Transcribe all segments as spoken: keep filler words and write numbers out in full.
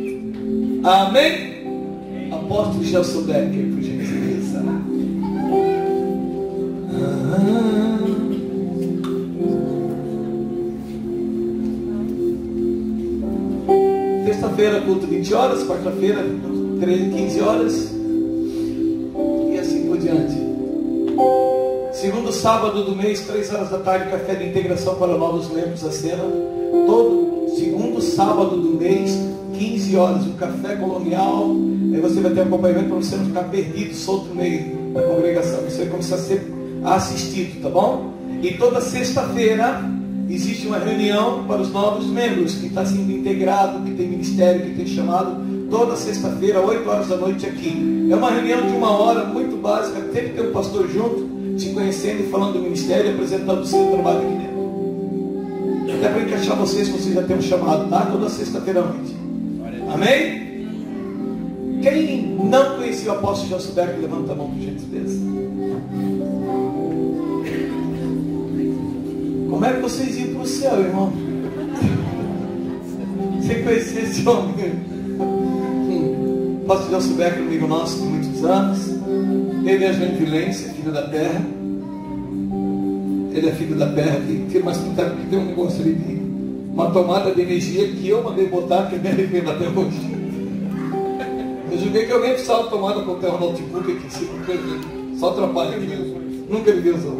Amém? Apóstolo Gelson Becker, por gentileza. Ah. Terça-feira, culto vinte horas. Quarta-feira, quinze horas. E assim por diante. Segundo sábado do mês, três horas da tarde, café de integração para novos membros da cena. Todo segundo sábado do mês, quinze horas, um café colonial. Aí você vai ter acompanhamento para você não ficar perdido, solto no meio da congregação. Você vai começar a ser assistido, tá bom? E toda sexta-feira existe uma reunião para os novos membros, que está sendo integrado, que tem ministério, que tem chamado. Toda sexta-feira, oito horas da noite aqui. É uma reunião de uma hora, muito básica. Sempre tem um pastor junto, te conhecendo e falando do ministério, apresentando o seu trabalho aqui dentro. Até para encaixar vocês, vocês já têm um chamado, tá? Toda sexta-feira à noite. Amém? Quem não conhecia o apóstolo Gelson Becker, levanta a mão por gentileza. Como é que vocês iam para o céu, irmão? Sem conhecer esse homem. O apóstolo Gelson Becker, amigo nosso de muitos anos. Ele é Joinvilense, filho da terra. Ele é filho da terra. E tira mais pintar porque tem um negócio ali de uma tomada de energia que eu mandei botar, que me arrependo até hoje. Eu julguei que alguém precisava tomada para ter um notebook aqui em cima, só atrapalha aqui mesmo. Nunca ele usou.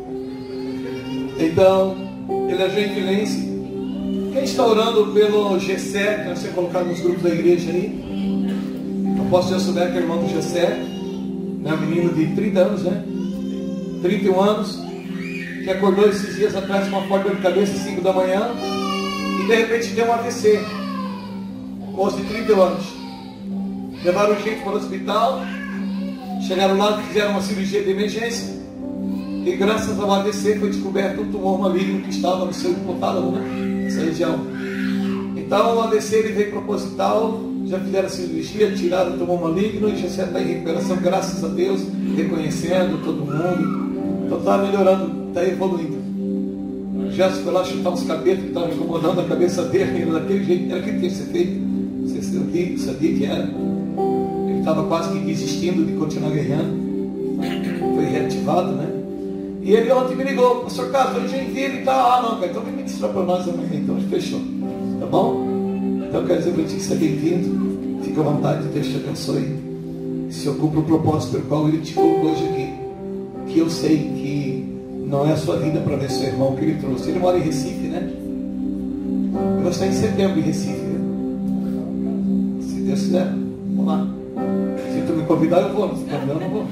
Então, ele é joinvilense. Quem está orando pelo Gessé, que vai ser colocado nos grupos da igreja aí? O apóstolo Gelson Becker, irmão do Gessé, né? Um menino de trinta anos, né? trinta e um anos, que acordou esses dias atrás com uma forte dor de cabeça, cinco da manhã, e de repente deu um A V C. Moço de trinta anos. Levaram gente para o hospital, chegaram lá, fizeram uma cirurgia de emergência, e graças ao A V C foi descoberto um tumor maligno que estava no seu hipotálamo, né? Essa região. Então o A V C ele veio proposital, já fizeram a cirurgia, tiraram o tumor maligno e já está em recuperação, graças a Deus, reconhecendo todo mundo. Então está melhorando, está evoluindo. Já foi lá chutar uns cabelos que estavam incomodando a cabeça dele, era daquele jeito, era aquilo que tinha que ser feito. Não sei se eu vi, sabia que era. Ele estava quase que desistindo de continuar ganhando. Foi reativado, né? E ele ontem me ligou, pastor Carlos, hoje em dia ele está, ah não, cara, então vem ministrar para nós amanhã, então fechou, tá bom? Então eu quero dizer para ti que você é bem-vindo, fica à vontade, Deus te abençoe, se ocupa o propósito pelo qual ele te colocou hoje aqui, que eu sei que não é a sua vida para ver seu irmão que ele trouxe. Ele mora em Recife, né? Eu vou estar em setembro em Recife, né? Se Deus quiser, vamos lá. Se tu me convidar, eu vou, se tu convidar, eu não vou.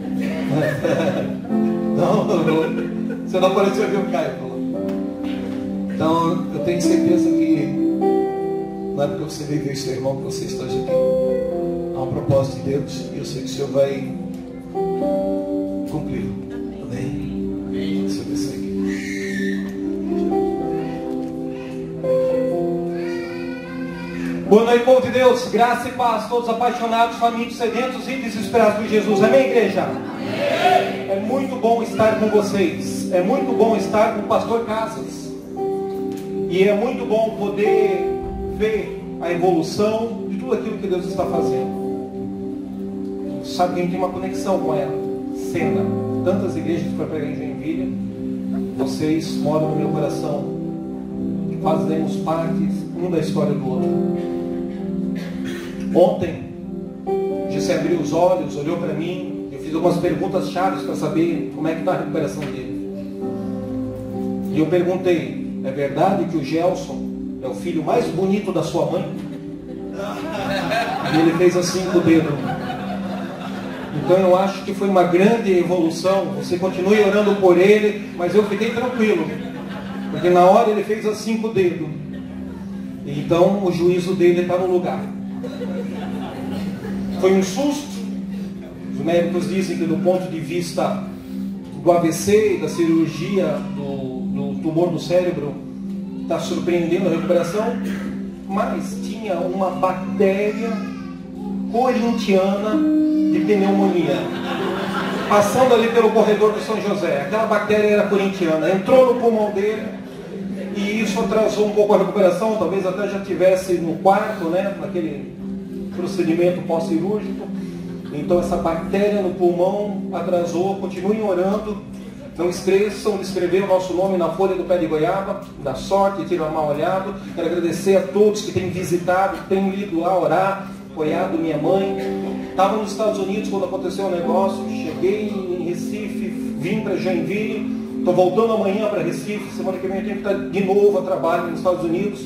Não, não, não. Se não aparecer, eu vi o Caio. Então, eu tenho certeza que não é porque você veio ver seu irmão que você está hoje aqui. Há um propósito de Deus e eu sei que o Senhor vai cumprir. Amém? Deixa eu ver isso aqui. Boa noite, povo de Deus. Graça e paz, todos apaixonados, famintos, sedentos e desesperados por Jesus. Amém, igreja? Amém. É muito bom estar com vocês. É muito bom estar com o pastor Casas. E é muito bom poder ver a evolução de tudo aquilo que Deus está fazendo. Sabe que a gente tem uma conexão com ela. Cena. Tantas igrejas para pregar em Joinville. Vocês moram no meu coração. E fazemos parte um da história do outro. Ontem, José abriu os olhos, olhou para mim. Eu fiz algumas perguntas chaves para saber como é que está a recuperação dele. E eu perguntei: é verdade que o Gelson é o filho mais bonito da sua mãe? E ele fez assim com o dedo. Então eu acho que foi uma grande evolução. Você continue orando por ele, mas eu fiquei tranquilo, porque na hora ele fez assim com o dedo. Então o juízo dele está no lugar. Foi um susto. Os médicos dizem que do ponto de vista do A V C e da cirurgia do, do tumor no cérebro, está surpreendendo a recuperação, mas tinha uma bactéria corintiana de pneumonia passando ali pelo corredor do São José. Aquela bactéria era corintiana, entrou no pulmão dele e isso atrasou um pouco a recuperação, talvez até já tivesse no quarto, né, naquele procedimento pós-cirúrgico. Então essa bactéria no pulmão atrasou. Continuem orando, não esqueçam de escrever o nosso nome na folha do pé de goiaba, da sorte, tira uma mal olhado. Quero agradecer a todos que têm visitado, que têm ido lá orar, apoiado minha mãe. Estava nos Estados Unidos quando aconteceu o negócio, cheguei em Recife, vim para Joinville, estou voltando amanhã para Recife, semana que vem eu tenho que estar de novo a trabalho nos Estados Unidos.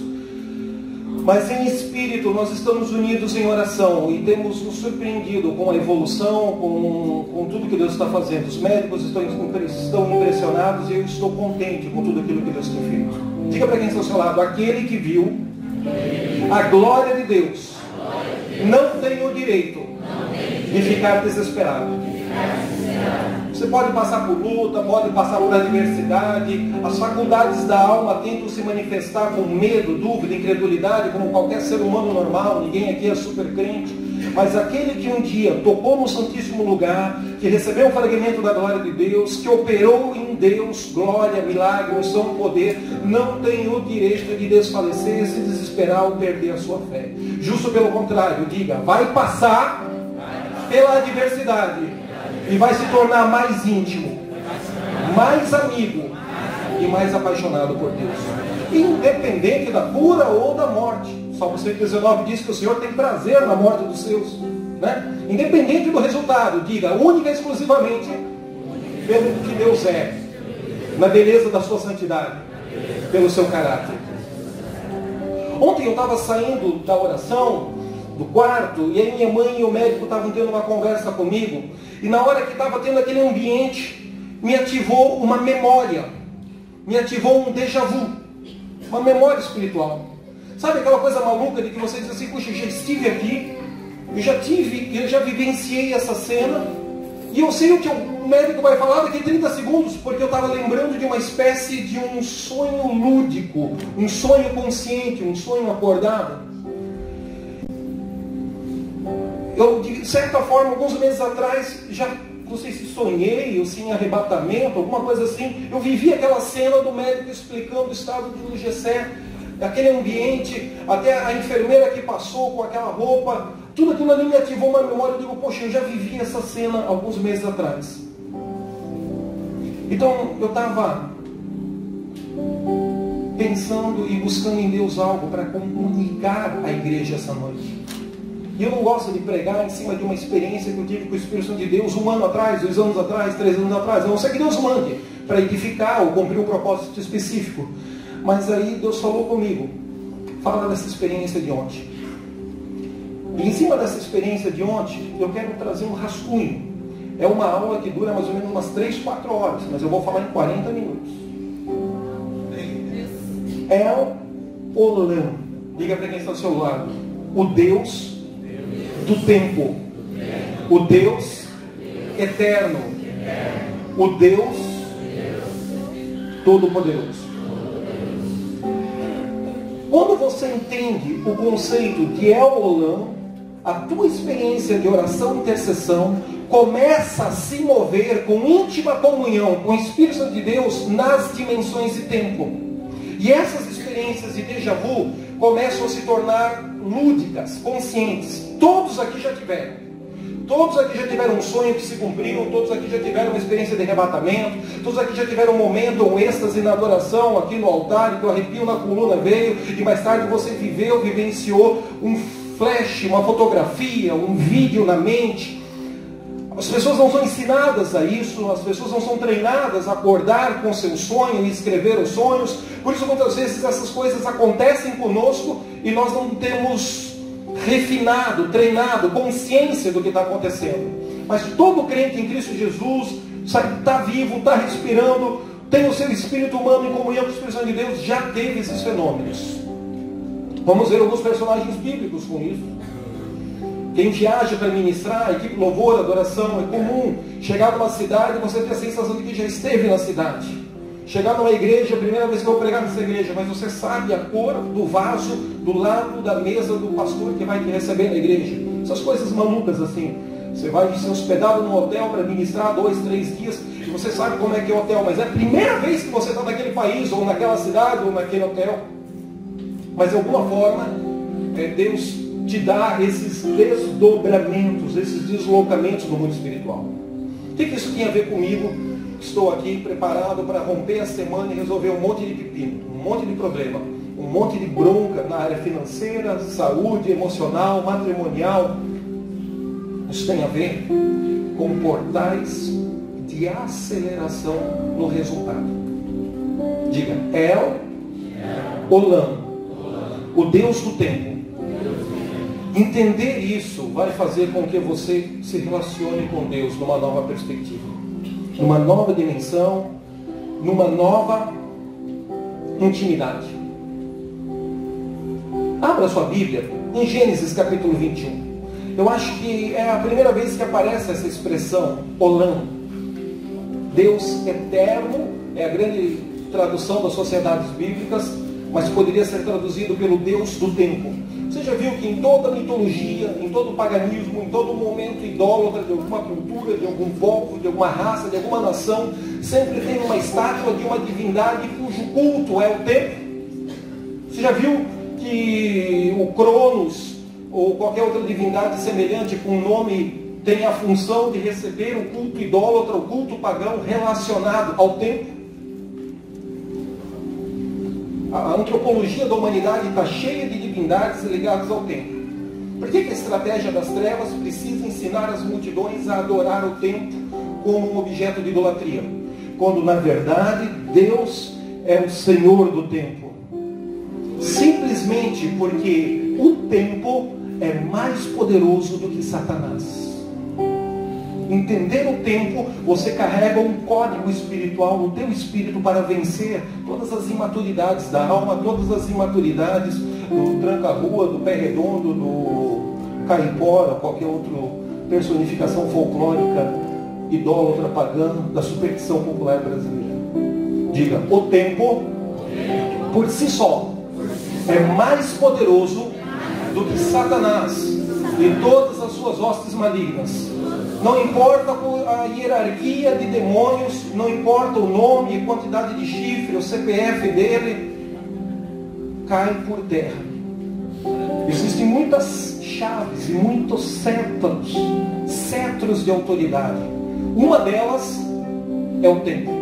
Mas em espírito nós estamos unidos em oração e temos nos surpreendido com a evolução, com, com tudo que Deus está fazendo. Os médicos estão, estão impressionados e eu estou contente com tudo aquilo que Deus tem feito. Diga para quem está ao seu lado: aquele que viu a glória de Deus não tem o direito de ficar desesperado. Você pode passar por luta, pode passar por adversidade. As faculdades da alma tentam se manifestar com medo, dúvida, incredulidade, como qualquer ser humano normal. Ninguém aqui é super crente. Mas aquele que um dia tocou no Santíssimo Lugar, que recebeu o fragmento da glória de Deus, que operou em Deus glória, milagre, unção, poder, não tem o direito de desfalecer, se desesperar ou perder a sua fé. Justo pelo contrário, diga: vai passar pela adversidade e vai se tornar mais íntimo, mais amigo e mais apaixonado por Deus, independente da cura ou da morte. Salmo cento e dezenove diz que o Senhor tem prazer na morte dos seus, né? Independente do resultado, diga única e exclusivamente pelo que Deus é, na beleza da sua santidade, pelo seu caráter. Ontem eu estava saindo da oração do quarto, e aí minha mãe e o médico estavam tendo uma conversa comigo, e na hora que estava tendo aquele ambiente, me ativou uma memória, me ativou um déjà vu, uma memória espiritual. Sabe aquela coisa maluca de que você diz assim: puxa, eu já estive aqui, eu já tive, eu já vivenciei essa cena, e eu sei o que o médico vai falar daqui a trinta segundos, porque eu estava lembrando de uma espécie de um sonho lúdico, um sonho consciente, um sonho acordado. Eu, de certa forma, alguns meses atrás, já, não sei se sonhei ou se em arrebatamento, alguma coisa assim, eu vivi aquela cena do médico explicando o estado do Gessé, aquele ambiente, até a enfermeira que passou com aquela roupa, tudo aquilo ali me ativou uma memória. Eu digo: poxa, eu já vivi essa cena alguns meses atrás. Então, eu estava pensando e buscando em Deus algo para comunicar à igreja essa noite. E eu não gosto de pregar em cima de uma experiência que eu tive com o Espírito Santo de Deus um ano atrás, dois anos atrás, três anos atrás. A não ser que Deus mande para edificar ou cumprir um propósito específico. Mas aí Deus falou comigo: fala dessa experiência de ontem. E em cima dessa experiência de ontem, eu quero trazer um rascunho. É uma aula que dura mais ou menos umas três, quatro horas, mas eu vou falar em quarenta minutos. El Olam. Diga para quem está ao seu lado: o Deus do tempo, o Deus eterno, o Deus todo-poderoso. Quando você entende o conceito de El Olam, a tua experiência de oração e intercessão começa a se mover com íntima comunhão com o Espírito Santo de Deus nas dimensões de tempo. E essas experiências de déjà vu começam a se tornar lúdicas, conscientes. Todos aqui já tiveram. Todos aqui já tiveram um sonho que se cumpriu, todos aqui já tiveram uma experiência de arrebatamento, todos aqui já tiveram um momento, um êxtase na adoração aqui no altar, e que o arrepio na coluna veio, e mais tarde você viveu, vivenciou um flash, uma fotografia, um vídeo na mente. As pessoas não são ensinadas a isso, as pessoas não são treinadas a acordar com seu sonho e escrever os sonhos. Por isso, muitas vezes essas coisas acontecem conosco e nós não temos refinado, treinado, consciência do que está acontecendo. Mas todo crente em Cristo Jesus está vivo, está respirando, tem o seu espírito humano em comunhão com o Espírito Santo de Deus, já teve esses fenômenos. Vamos ver alguns personagens bíblicos com isso. Quem viaja para ministrar, equipe louvor, adoração, é comum chegar numa cidade e você ter a sensação de que já esteve na cidade. Chegar numa igreja, a primeira vez que eu vou pregar nessa igreja, mas você sabe a cor do vaso do lado da mesa do pastor que vai te receber na igreja. Essas coisas malucas assim. Você vai ser hospedado num hotel para ministrar dois, três dias e você sabe como é que é o hotel, mas é a primeira vez que você está naquele país, ou naquela cidade, ou naquele hotel. Mas de alguma forma, é, Deus te dá esses desdobramentos, esses deslocamentos no mundo espiritual. O que, que isso tem a ver comigo? Estou aqui preparado para romper a semana e resolver um monte de pepino, um monte de problema, um monte de bronca na área financeira, saúde, emocional, matrimonial. Isso tem a ver com portais de aceleração no resultado. Diga, El Olam, o Deus do tempo. Entender isso vai fazer com que você se relacione com Deus numa nova perspectiva, numa nova dimensão, numa nova intimidade. Abra sua Bíblia em Gênesis capítulo vinte e um. Eu acho que é a primeira vez que aparece essa expressão, Olam. Deus eterno, é a grande tradução das sociedades bíblicas, mas poderia ser traduzido pelo Deus do tempo. Você já viu que em toda mitologia, em todo paganismo, em todo momento idólatra de alguma cultura, de algum povo, de alguma raça, de alguma nação, sempre tem uma estátua de uma divindade cujo culto é o tempo? Você já viu que o Cronos, ou qualquer outra divindade semelhante com nome, tem a função de receber o culto idólatra, o culto pagão relacionado ao tempo? A antropologia da humanidade está cheia de divindades ligadas ao tempo. Por que, que a estratégia das trevas precisa ensinar as multidões a adorar o tempo como um objeto de idolatria? Quando, na verdade, Deus é o Senhor do tempo. Simplesmente porque o tempo é mais poderoso do que Satanás. Entender o tempo, você carrega um código espiritual no teu espírito para vencer todas as imaturidades da alma, todas as imaturidades do tranca-rua, do pé redondo, do caipora, qualquer outra personificação folclórica, idólatra, pagã, da superstição popular brasileira. Diga, o tempo, por si só, é mais poderoso do que Satanás e todas as suas hostes malignas. Não importa a hierarquia de demônios, não importa o nome e quantidade de chifre, o C P F dele, cai por terra. Existem muitas chaves e muitos cetros, cetros de autoridade. Uma delas é o tempo.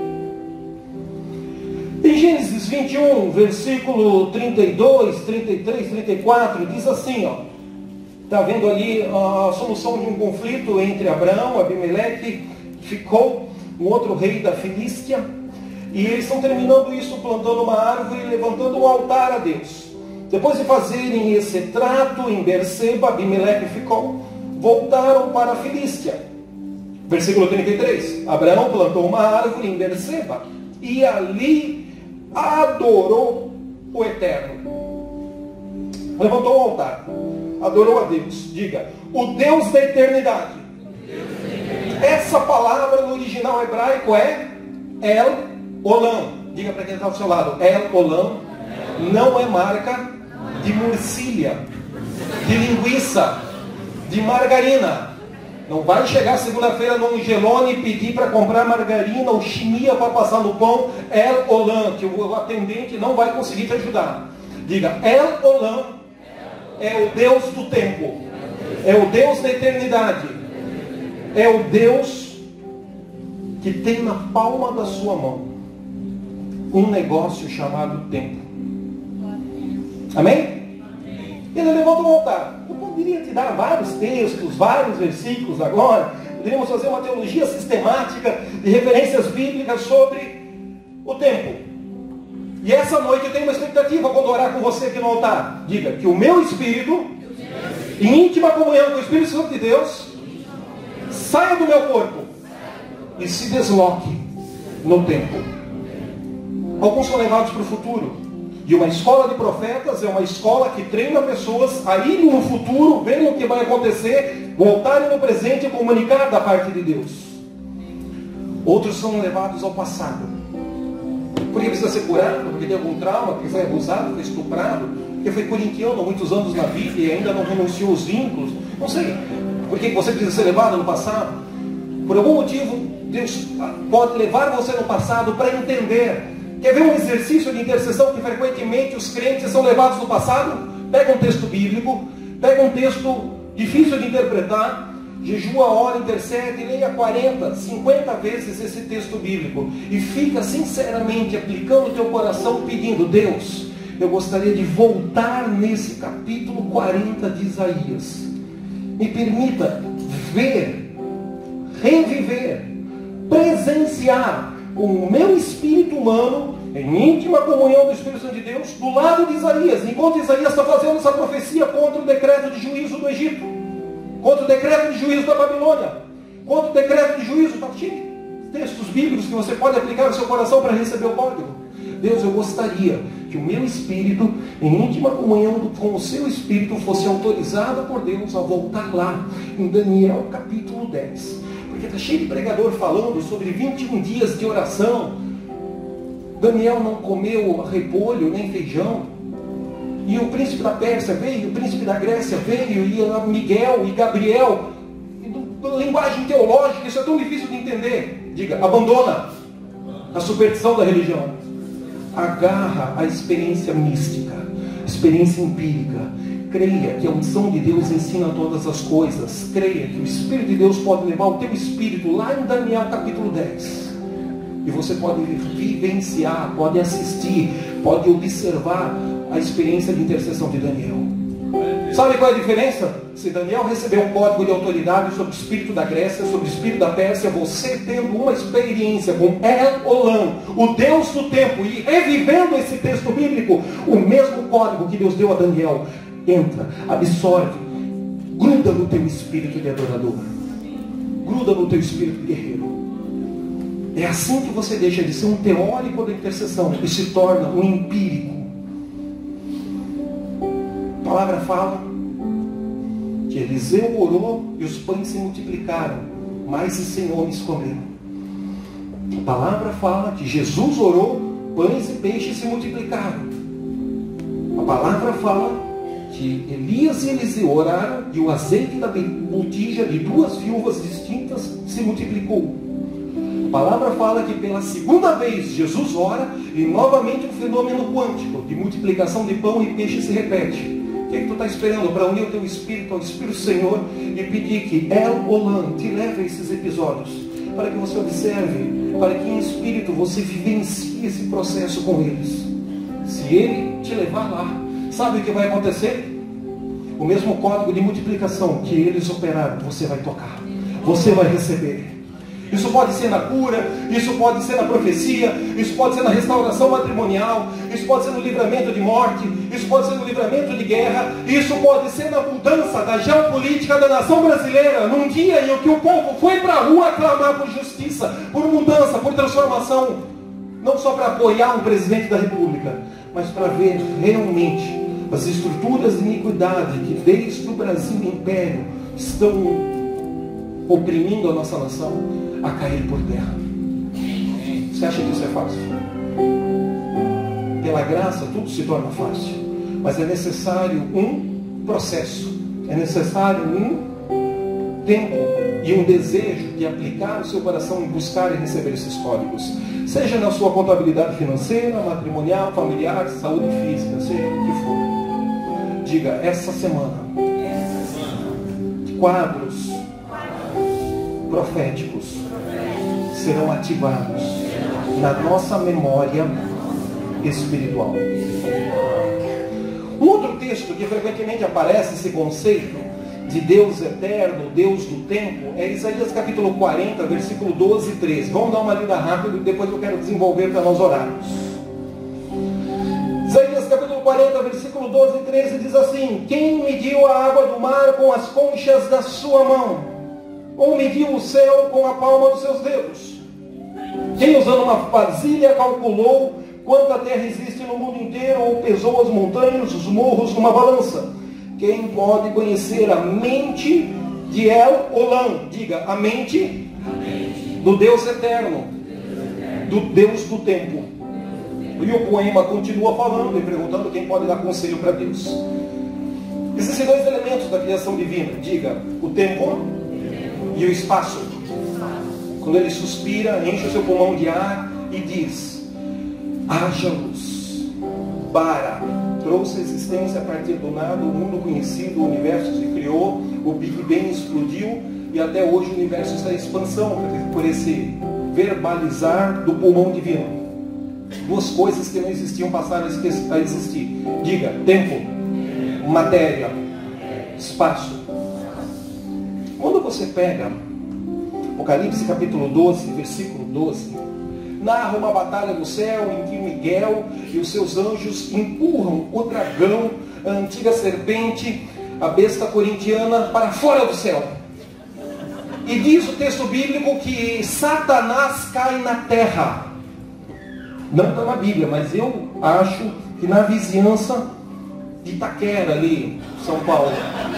Em Gênesis vinte e um, versículo trinta e dois, trinta e três, trinta e quatro, diz assim, ó. Está vendo ali a solução de um conflito entre Abraão, Abimeleque, ficou um outro rei da Filístia, e eles estão terminando isso plantando uma árvore e levantando um altar a Deus. Depois de fazerem esse trato em Berseba, Abimeleque ficou, voltaram para a Filístia. Versículo trinta e três, Abraão plantou uma árvore em Berseba e ali adorou o Eterno. Levantou um altar. Adorou a Deus. Diga, o Deus da eternidade. Essa palavra no original hebraico é El Olam. Diga para quem está ao seu lado, El Olam não é marca de murcilha, de linguiça, de margarina. Não vai chegar segunda-feira no Angelone e pedir para comprar margarina ou chimia para passar no pão. El Olam, que o atendente não vai conseguir te ajudar. Diga, El Olam é o Deus do tempo, é o Deus da eternidade, é o Deus que tem na palma da sua mão um negócio chamado tempo. Amém? Ele levanta um altar. Eu poderia te dar vários textos, vários versículos agora, poderíamos fazer uma teologia sistemática de referências bíblicas sobre o tempo. E essa noite eu tenho uma expectativa quando orar com você aqui no altar. Diga que o meu espírito, em íntima comunhão com o Espírito Santo de Deus, saia do meu corpo e se desloque no tempo. Alguns são levados para o futuro. E uma escola de profetas é uma escola que treina pessoas a irem no futuro, verem o que vai acontecer, voltarem no presente e comunicar da parte de Deus. Outros são levados ao passado. Porque precisa ser curado, porque tem algum trauma, porque foi abusado, foi estuprado, porque foi corintiano há muitos anos na vida e ainda não renunciou os vínculos. Não sei. Por que você precisa ser levado no passado? Por algum motivo Deus pode levar você no passado para entender. Quer ver um exercício de intercessão que frequentemente os crentes são levados no passado? Pega um texto bíblico, pega um texto difícil de interpretar, jejua, ora, intercede, leia quarenta, cinquenta vezes esse texto bíblico e fica sinceramente aplicando o teu coração, pedindo: Deus, eu gostaria de voltar nesse capítulo quarenta de Isaías. Me permita ver, reviver, presenciar com o meu espírito humano, em íntima comunhão do Espírito Santo de Deus, do lado de Isaías, enquanto Isaías está fazendo essa profecia contra o decreto de juízo do Egito, contra o decreto de juízo da Babilônia, contra o decreto de juízo, está cheio de textos bíblicos que você pode aplicar no seu coração para receber o código. Deus, eu gostaria que o meu espírito, em íntima comunhão com o seu espírito, fosse autorizado por Deus a voltar lá, em Daniel capítulo dez. Porque está cheio de pregador falando sobre vinte e um dias de oração. Daniel não comeu repolho nem feijão. E o príncipe da Pérsia veio, o príncipe da Grécia veio, e Miguel e Gabriel. E na linguagem teológica, isso é tão difícil de entender. Diga, abandona a superstição da religião. Agarra a experiência mística, experiência empírica. Creia que a unção de Deus ensina todas as coisas. Creia que o Espírito de Deus pode levar o teu espírito lá em Daniel capítulo dez. E você pode vivenciar, pode assistir, pode observar a experiência de intercessão de Daniel. Sabe qual é a diferença? Se Daniel recebeu um código de autoridade sobre o espírito da Grécia, sobre o espírito da Pérsia, você tendo uma experiência com El Olam, o Deus do tempo, e revivendo esse texto bíblico, o mesmo código que Deus deu a Daniel, entra, absorve, gruda no teu espírito de adorador, gruda no teu espírito guerreiro. É assim que você deixa de ser um teórico da intercessão e se torna um empírico. A palavra fala que Eliseu orou e os pães se multiplicaram, mais de cem homens comeram. A palavra fala que Jesus orou, pães e peixes se multiplicaram. A palavra fala que Elias e Eliseu oraram e o azeite da botija de duas viúvas distintas se multiplicou. A palavra fala que pela segunda vez Jesus ora e novamente um fenômeno quântico de multiplicação de pão e peixe se repete. O que, é que tu está esperando para unir o teu espírito ao Espírito do Senhor e pedir que El Olam te leve a esses episódios, para que você observe, para que em espírito você vivencie esse processo com eles. Se Ele te levar lá, sabe o que vai acontecer? O mesmo código de multiplicação que eles operaram, você vai tocar, você vai receber. Isso pode ser na cura, isso pode ser na profecia, isso pode ser na restauração matrimonial, isso pode ser no livramento de morte, isso pode ser no livramento de guerra, isso pode ser na mudança da geopolítica da nação brasileira, num dia em que o povo foi para a rua clamar por justiça, por mudança, por transformação, não só para apoiar um presidente da república, mas para ver realmente as estruturas de iniquidade que desde o Brasil Império estão oprimindo a nossa nação a cair por terra. Você acha que isso é fácil? Pela graça tudo se torna fácil, mas é necessário um processo, é necessário um tempo e um desejo de aplicar o seu coração em buscar e receber esses códigos, seja na sua contabilidade financeira, matrimonial, familiar, saúde física, seja o que for. Diga, essa semana, quadros proféticos serão ativados na nossa memória espiritual. Um outro texto que frequentemente aparece esse conceito de Deus eterno, Deus do tempo, é Isaías capítulo quarenta, versículo doze e treze. Vamos dar uma lida rápida e depois eu quero desenvolver para nós orarmos. Isaías capítulo quarenta, versículo doze e treze diz assim: quem mediu a água do mar com as conchas da sua mão? Ou mediu o céu com a palma dos seus dedos? Quem usando uma vasilha calculou quanta terra existe no mundo inteiro, ou pesou as montanhas, os morros numa balança? Quem pode conhecer a mente de El Olam? Diga, a mente, a mente do Deus eterno, do Deus do tempo. E o poema continua falando e perguntando quem pode dar conselho para Deus. Existem dois elementos da criação divina. Diga, o tempo e o espaço. quando ele suspira, enche o seu pulmão de ar e diz: haja luz. Bara trouxe existência a partir do nada, o mundo conhecido, o universo se criou, o Big Bang explodiu e até hoje o universo está em expansão por esse verbalizar do pulmão divino. Duas coisas que não existiam passaram a existir. Diga: tempo, matéria, espaço. Quando você pega Apocalipse capítulo doze, versículo doze, narra uma batalha no céu em que Miguel e os seus anjos empurram o dragão, a antiga serpente, a besta corintiana, para fora do céu. E diz o texto bíblico que Satanás cai na terra. Não está na Bíblia, mas eu acho que na vizinhança de Itaquera, ali, São Paulo.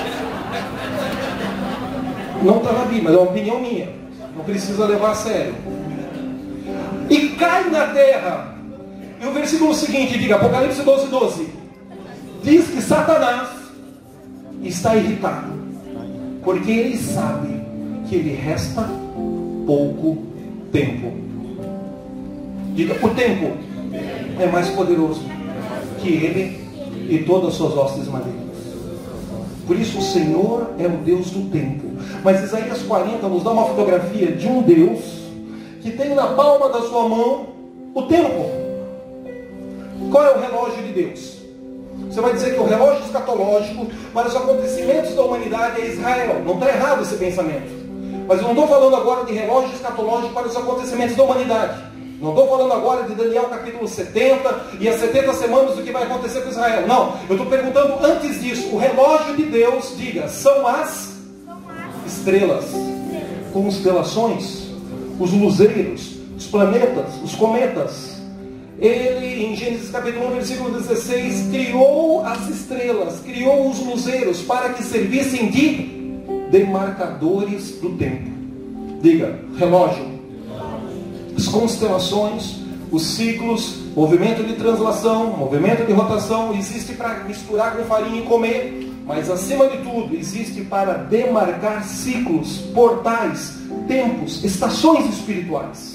Não está na Bíblia, mas é uma opinião minha. Não precisa levar a sério. E cai na terra. E o versículo seguinte, diga, Apocalipse doze, doze. Diz que Satanás está irritado, porque ele sabe que ele resta pouco tempo. Diga: o tempo é mais poderoso que ele e todas as suas hostes malignas. Por isso o Senhor é o Deus do tempo. Mas Isaías quarenta nos dá uma fotografia de um Deus que tem na palma da sua mão o tempo. Qual é o relógio de Deus? Você vai dizer que o relógio escatológico para os acontecimentos da humanidade é Israel. Não está errado esse pensamento. Mas eu não estou falando agora de relógio escatológico para os acontecimentos da humanidade. Não estou falando agora de Daniel capítulo setenta e as setenta semanas do que vai acontecer com Israel. Não, eu estou perguntando antes disso. O relógio de Deus, diga, são as estrelas, constelações, os luzeiros, os planetas, os cometas. Ele, em Gênesis capítulo um, versículo dezesseis, criou as estrelas, criou os luzeiros para que servissem de demarcadores do tempo. Diga, relógio. As constelações, os ciclos, movimento de translação, movimento de rotação, existe para misturar com farinha e comer, mas acima de tudo, existe para demarcar ciclos, portais, tempos, estações espirituais.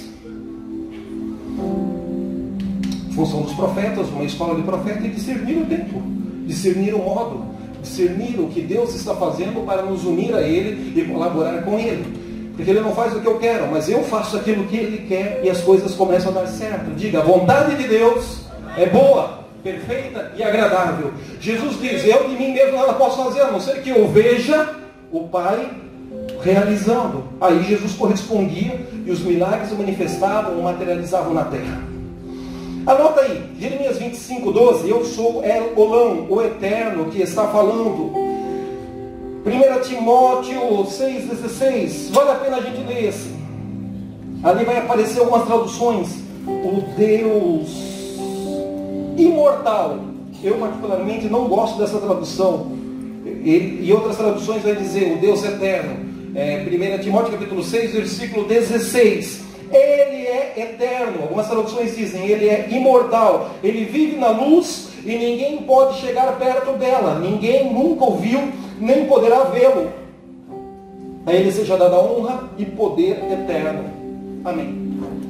A função dos profetas, uma escola de profeta, é discernir o tempo, discernir o modo, discernir o que Deus está fazendo para nos unir a Ele e colaborar com Ele. Porque Ele não faz o que eu quero, mas eu faço aquilo que Ele quer e as coisas começam a dar certo. Diga, a vontade de Deus é boa, perfeita e agradável. Jesus diz, eu de mim mesmo nada posso fazer, a não ser que eu veja o Pai realizando. Aí Jesus correspondia e os milagres se manifestavam, materializavam na terra. Anota aí, Jeremias vinte e cinco, doze, eu sou El Olam, o Eterno, que está falando. primeiro Timóteo seis, dezesseis, vale a pena a gente ler esse. Ali vai aparecer algumas traduções. O Deus imortal. Eu particularmente não gosto dessa tradução. E, e outras traduções vai dizer o Deus eterno. É, primeiro Timóteo capítulo seis, versículo dezesseis. Ele é eterno. Algumas traduções dizem, ele é imortal. Ele vive na luz e ninguém pode chegar perto dela. Ninguém nunca ouviu, nem poderá vê-lo. A Ele seja dada honra e poder eterno. Amém.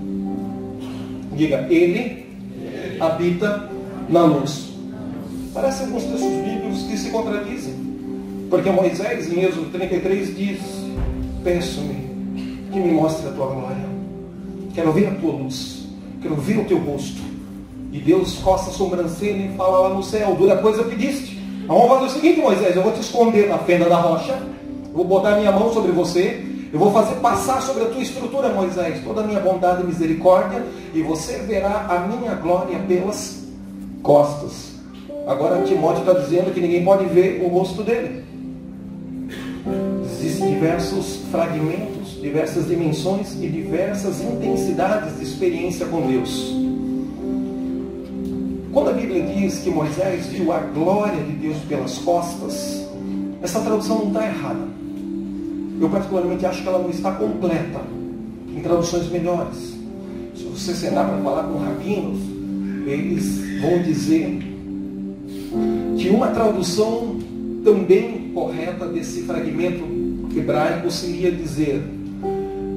Diga, Ele habita na luz. Parece alguns textos bíblicos que se contradizem. Porque Moisés, em Êxodo trinta e três, diz, peço-me que me mostre a tua glória. Quero ver a tua luz. Quero ver o teu rosto. E Deus coça a sobrancelha e fala lá no céu, dura coisa pediste. Vamos fazer o seguinte, Moisés, eu vou te esconder na fenda da rocha, eu vou botar a minha mão sobre você, eu vou fazer passar sobre a tua estrutura, Moisés, toda a minha bondade e misericórdia, e você verá a minha glória pelas costas. Agora Timóteo está dizendo que ninguém pode ver o rosto dele. Existem diversos fragmentos, diversas dimensões e diversas intensidades de experiência com Deus. Quando a Bíblia diz que Moisés viu a glória de Deus pelas costas, essa tradução não está errada. Eu particularmente acho que ela não está completa. Tem traduções melhores. Se você sentar para falar com rabinos, eles vão dizer que uma tradução também correta desse fragmento hebraico seria dizer que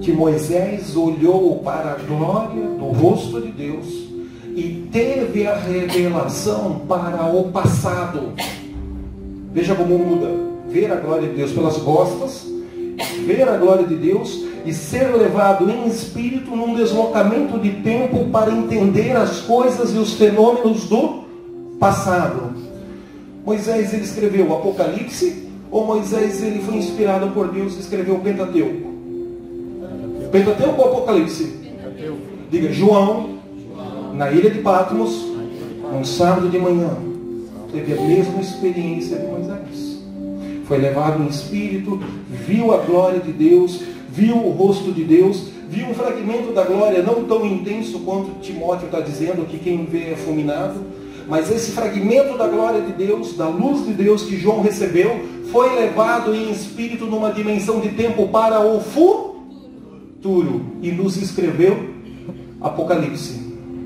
que Moisés olhou para a glória do rosto de Deus e teve a revelação para o passado. Veja como muda. Ver a glória de Deus pelas costas, ver a glória de Deus e ser levado em espírito num deslocamento de tempo para entender as coisas e os fenômenos do passado. Moisés, ele escreveu o Apocalipse, ou Moisés, ele foi inspirado por Deus e escreveu o Pentateuco? Pentateuco ou Apocalipse? Diga, João, na ilha de Patmos, num sábado de manhã, teve a mesma experiência de Moisés. Foi levado em espírito, viu a glória de Deus, viu o rosto de Deus, viu um fragmento da glória não tão intenso quanto Timóteo está dizendo, que quem vê é fulminado, mas esse fragmento da glória de Deus, da luz de Deus que João recebeu, foi levado em espírito numa dimensão de tempo para o futuro e nos escreveu Apocalipse.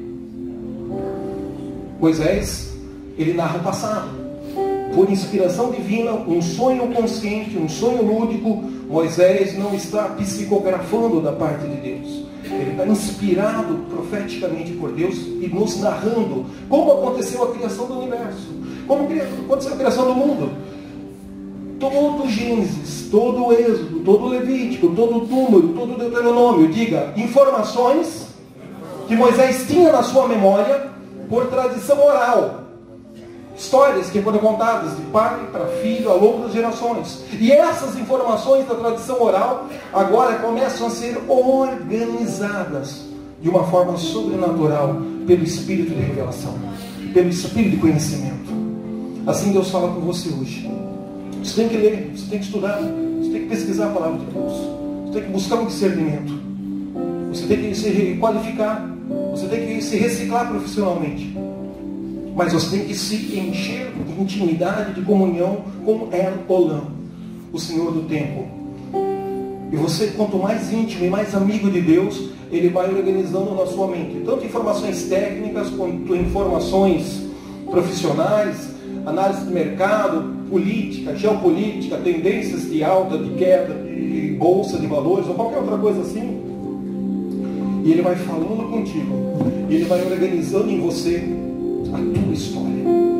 Moisés, ele narra o passado. Por inspiração divina, um sonho consciente, um sonho lúdico, Moisés não está psicografando da parte de Deus. Ele está inspirado profeticamente por Deus e nos narrando como aconteceu a criação do universo, como aconteceu a criação do mundo. Todo o Gênesis, todo o Êxodo, todo o Levítico, todo o Número, todo o Deuteronômio, diga, informações que Moisés tinha na sua memória por tradição oral. Histórias que foram contadas de pai para filho ao longo das gerações. E essas informações da tradição oral agora começam a ser organizadas de uma forma sobrenatural pelo Espírito de revelação, pelo Espírito de conhecimento. Assim Deus fala com você hoje. Você tem que ler, você tem que estudar, você tem que pesquisar a palavra de Deus, você tem que buscar um discernimento, você tem que se qualificar, você tem que se reciclar profissionalmente. Mas você tem que se encher de intimidade, de comunhão com El Olam, o Senhor do tempo. E você, quanto mais íntimo e mais amigo de Deus, Ele vai organizando na sua mente tanto informações técnicas quanto informações profissionais, análise de mercado, política, geopolítica, tendências de alta, de queda, de bolsa de valores ou qualquer outra coisa assim. E Ele vai falando contigo, e Ele vai organizando em você a tua história.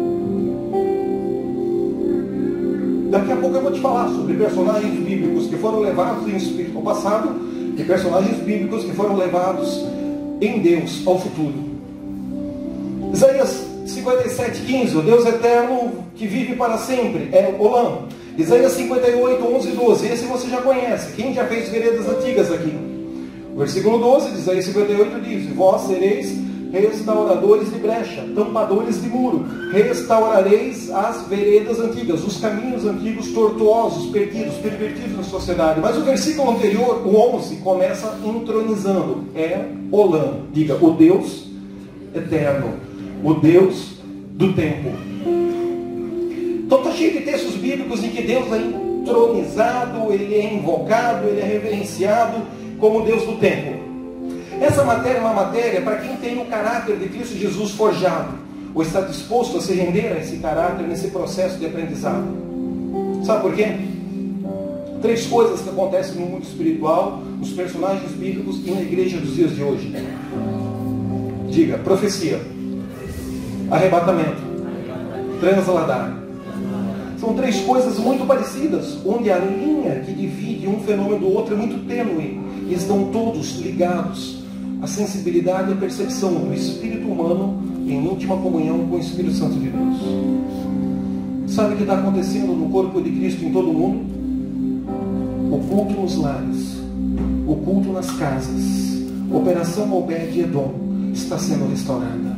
Daqui a pouco eu vou te falar sobre personagens bíblicos que foram levados em espírito ao passado e personagens bíblicos que foram levados em Deus ao futuro. Isaías cinquenta e sete, quinze, o Deus eterno que vive para sempre, é Olam. Isaías cinquenta e oito, onze e doze, esse você já conhece. Quem já fez veredas antigas aqui? O versículo doze de Isaías cinquenta e oito diz: vós sereis restauradores de brecha, tampadores de muro, restaurareis as veredas antigas, os caminhos antigos tortuosos, perdidos, pervertidos na sociedade. Mas o versículo anterior, o onze, começa entronizando, é Olam, diga, o Deus eterno, o Deus do tempo. Então está cheio de textos bíblicos em que Deus é entronizado, Ele é invocado, Ele é reverenciado como Deus do tempo. Essa matéria é uma matéria para quem tem o caráter de Cristo Jesus forjado, ou está disposto a se render a esse caráter nesse processo de aprendizado. Sabe por quê? Três coisas que acontecem no mundo espiritual, nos personagens bíblicos e na igreja dos dias de hoje. Diga, profecia, arrebatamento, transladar. São três coisas muito parecidas, onde a linha que divide um fenômeno do outro é muito tênue, e estão todos ligados à sensibilidade e à percepção do espírito humano em íntima comunhão com o Espírito Santo de Deus. Sabe o que está acontecendo no corpo de Cristo em todo o mundo? O culto nos lares, o culto nas casas, Operação Obed-Edom está sendo restaurada.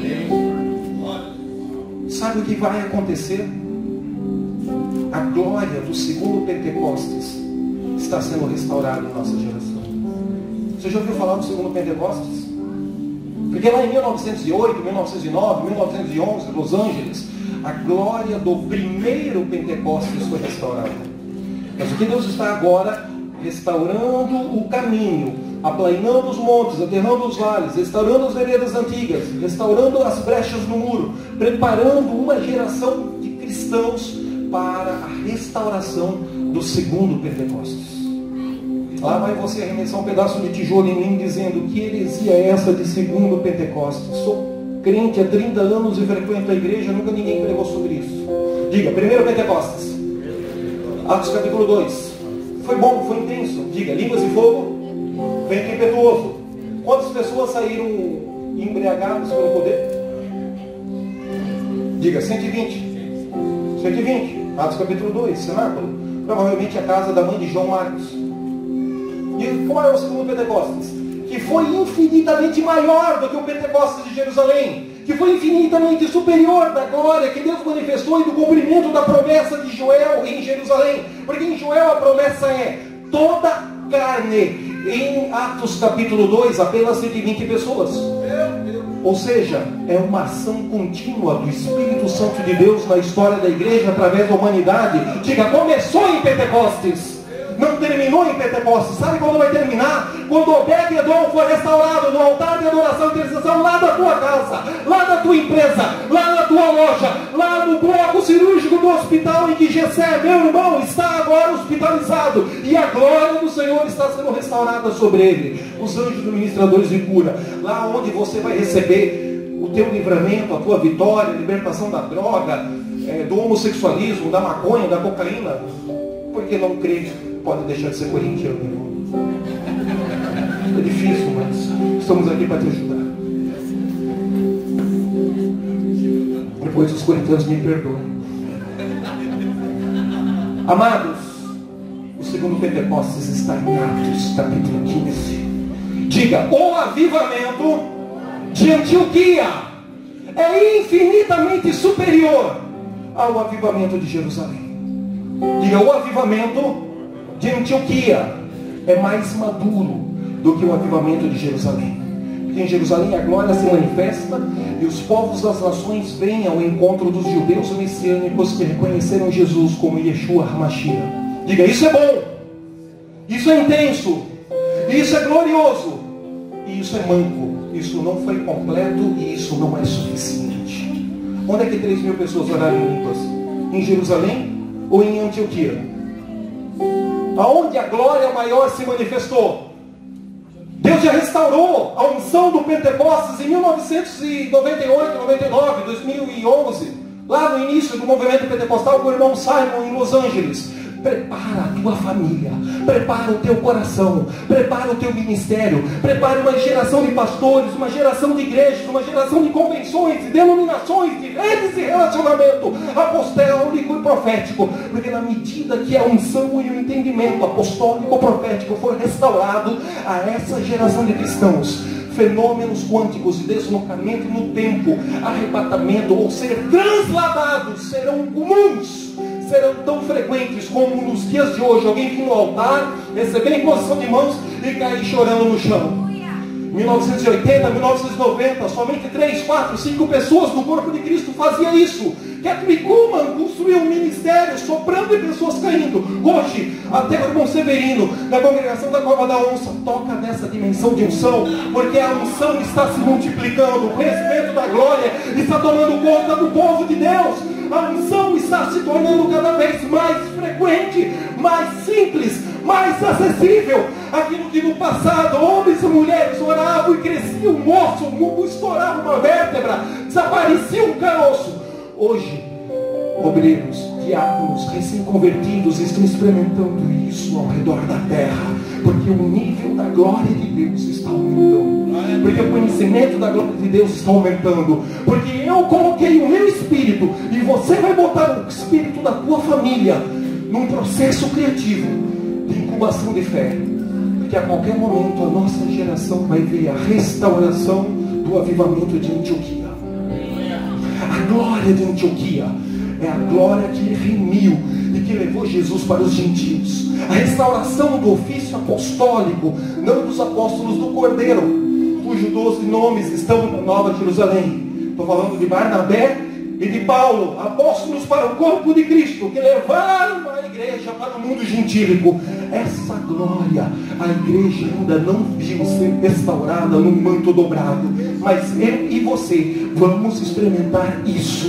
Sabe o que vai acontecer? A glória do segundo Pentecostes está sendo restaurada em nossa geração. Você já ouviu falar do segundo Pentecostes? Porque lá em mil novecentos e oito, mil novecentos e nove, mil novecentos e onze, Los Angeles, a glória do primeiro Pentecostes foi restaurada. Mas o que Deus está agora restaurando o caminho, aplainando os montes, aterrando os vales, restaurando as veredas antigas, restaurando as brechas no muro, preparando uma geração de cristãos para a restauração do segundo Pentecostes. Lá vai você arremessar um pedaço de tijolo em mim, dizendo que heresia é essa de segundo Pentecostes. Sou crente há trinta anos e frequento a igreja, nunca ninguém pregou sobre isso. Diga, primeiro Pentecostes. Atos capítulo dois. Foi bom, foi intenso. Diga, línguas de fogo, vento impetuoso. Quantas pessoas saíram embriagadas pelo poder? Diga, cento e vinte. cento e vinte. Atos capítulo dois, cenáculo. Provavelmente a casa da mãe de João Marcos. E qual é o segundo Pentecostes? Que foi infinitamente maior do que o Pentecostes de Jerusalém. Que foi infinitamente superior da glória que Deus manifestou e do cumprimento da promessa de Joel em Jerusalém. Porque em Joel a promessa é toda carne. Em Atos capítulo dois, apenas cento e vinte pessoas. Ou seja, é uma ação contínua do Espírito Santo de Deus na história da igreja através da humanidade. Diga, começou em Pentecostes, não terminou em Pentecostes. Sabe quando vai terminar? Quando Obed-Edom for restaurado no altar de adoração e intercessão lá da tua casa, lá da tua empresa, lá na tua loja, lá no bloco cirúrgico do hospital em que Jessé, meu irmão, está agora hospitalizado e a glória do Senhor está sendo restaurada sobre ele. Os anjos ministradores de cura, lá onde você vai receber o teu livramento, a tua vitória, a libertação da droga, é, do homossexualismo, da maconha, da cocaína. Porque não crê, pode deixar de ser corintiano, irmão. É difícil, mas estamos aqui para te ajudar. Depois os corintianos me perdoem. Amados, o segundo Pentecostes está em Atos capítulo quinze. Diga, o avivamento de Antioquia é infinitamente superior ao avivamento de Jerusalém. Diga, o avivamento de Antioquia é mais maduro do que o avivamento de Jerusalém. Porque em Jerusalém a glória se manifesta e os povos das nações vêm ao encontro dos judeus messiânicos que reconheceram Jesus como Yeshua HaMashiach. Diga, isso é bom, isso é intenso, isso é glorioso, e isso é manco, isso não foi completo e isso não é suficiente. Onde é que três mil pessoas oraram em línguas? Em Jerusalém ou em Antioquia? Aonde a glória maior se manifestou? Deus já restaurou a unção do Pentecostes em mil novecentos e noventa e oito, noventa e nove, dois mil e onze, lá no início do movimento pentecostal com o irmão Simon em Los Angeles. Prepara a tua família, prepara o teu coração, prepara o teu ministério, prepara uma geração de pastores, uma geração de igrejas, uma geração de convenções, de denominações, de redes de relacionamento apostólico e profético. Porque na medida que a unção e o entendimento apostólico profético for restaurado a essa geração de cristãos, fenômenos quânticos de deslocamento no tempo, arrebatamento ou ser transladados serão comuns, serão tão frequentes como nos dias de hoje. Alguém vir no altar, receber a imposição de mãos e cair chorando no chão. mil novecentos e oitenta, mil novecentos e noventa, somente três, quatro, cinco pessoas no corpo de Cristo faziam isso. Catherine Kuhlman construiu um ministério soprando e pessoas caindo. Hoje, até o irmão Severino, da congregação da Cova da Onça, toca nessa dimensão de unção, porque a unção está se multiplicando, o conhecimento da glória está tomando conta do povo de Deus. A unção está se tornando cada vez mais frequente, mais simples, mais acessível. Aquilo que no passado homens e mulheres oravam e crescia um moço, estourava uma vértebra, desaparecia um caroço. Hoje, obreiros, diáconos, recém-convertidos estão experimentando isso ao redor da terra, porque o nível da glória de Deus está aumentando, porque o conhecimento da glória de Deus está aumentando, porque eu coloquei o meu espírito e você vai botar o espírito da tua família num processo criativo de incubação de fé, porque a qualquer momento a nossa geração vai ver a restauração do avivamento de Antioquia. A glória de Antioquia é a glória que remiu e que levou Jesus para os gentios. A restauração do ofício apostólico, não dos apóstolos do Cordeiro, cujos doze nomes estão na Nova Jerusalém. Estou falando de Barnabé e de Paulo, apóstolos para o corpo de Cristo, que levaram a igreja para o mundo gentílico. Essa glória a igreja ainda não viu ser restaurada num manto dobrado, mas eu e você vamos experimentar isso.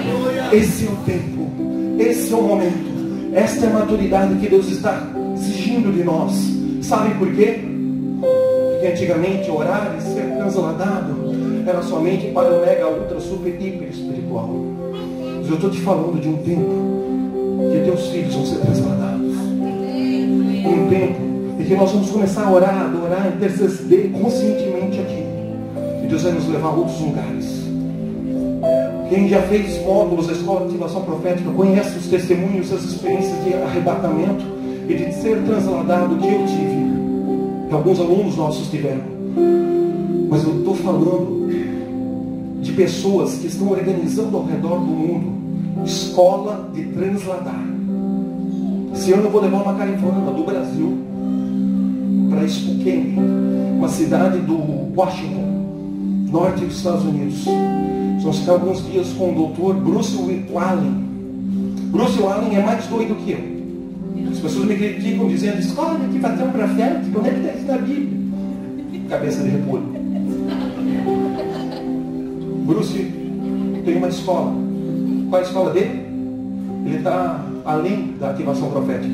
Esse é o tempo, esse é o momento, esta é a maturidade que Deus está exigindo exigindo de nós. Sabem por quê? Porque antigamente orar e ser transladado era somente para o mega, ultra, super, hiper espiritual. Mas eu estou te falando de um tempo que teus filhos vão ser transladados. Um tempo em que nós vamos começar a orar, adorar, interceder conscientemente aqui. E Deus vai nos levar a outros lugares. Quem já fez módulos da Escola de Ativação Profética conhece os testemunhos, as experiências de arrebatamento e de ser transladado que eu tive, que alguns alunos nossos tiveram. Mas eu estou falando de pessoas que estão organizando ao redor do mundo escola de transladar. Esse ano eu vou levar uma caravana do Brasil para Spokane, uma cidade do Washington, norte dos Estados Unidos. Vamos ficar alguns dias com o doutor Bruce Wallen. Bruce Wallen é mais doido que eu. As pessoas me criticam dizendo: escola de ativação profética, onde é que está isso na Bíblia? Cabeça de repolho. Bruce tem uma escola. Qual é a escola dele? Ele está além da ativação profética.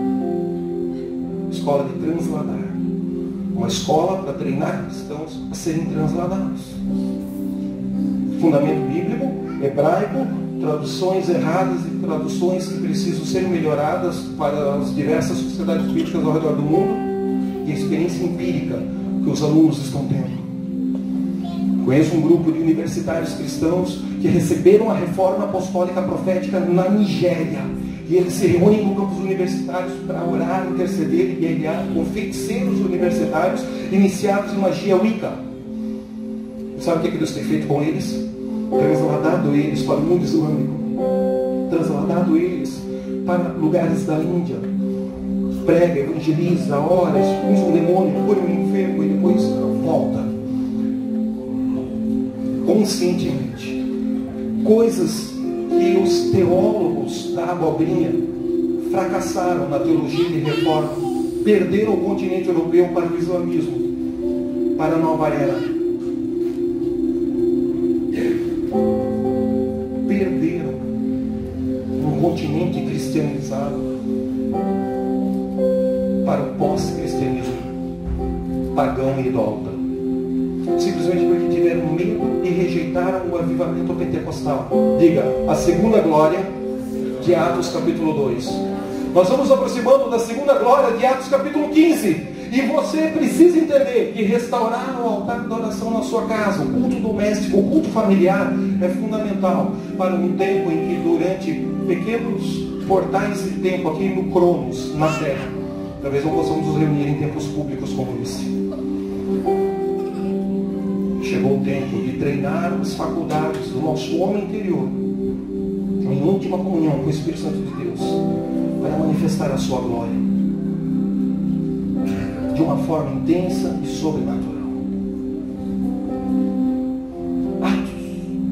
Escola de transladar. Uma escola para treinar cristãos a serem transladados. Fundamento bíblico, hebraico, traduções erradas e traduções que precisam ser melhoradas para as diversas sociedades políticas ao redor do mundo, e a experiência empírica que os alunos estão tendo. Conheço um grupo de universitários cristãos que receberam a reforma apostólica profética na Nigéria, e eles se reúnem no campus universitários para orar, interceder e guerrear com feiticeiros universitários iniciados em magia Wicca. Sabe o que Deus tem feito com eles? Transladado eles para o mundo islâmico, transladado eles para lugares da Índia. Prega, evangeliza, ora, expulsa um demônio, cura um enfermo e depois volta. Conscientemente. Coisas que os teólogos da abobrinha fracassaram na teologia de reforma, perderam o continente europeu para o islamismo, para a nova era. Perderam um continente cristianizado para o pós-cristianismo pagão e idólatra, simplesmente porque tiveram medo e rejeitaram o avivamento pentecostal. Diga, a segunda glória de Atos capítulo dois. Nós vamos aproximando da segunda glória de Atos capítulo quinze. E você precisa entender que restaurar o altar da oração na sua casa, o culto doméstico, o culto familiar, é fundamental para um tempo em que, durante pequenos portais de tempo aqui no Cronos, na Terra, talvez não possamos nos reunir em templos públicos como esse. Chegou o tempo de treinar as faculdades do nosso homem interior em íntima comunhão com o Espírito Santo de Deus para manifestar a sua glória de uma forma intensa e sobrenatural. Atos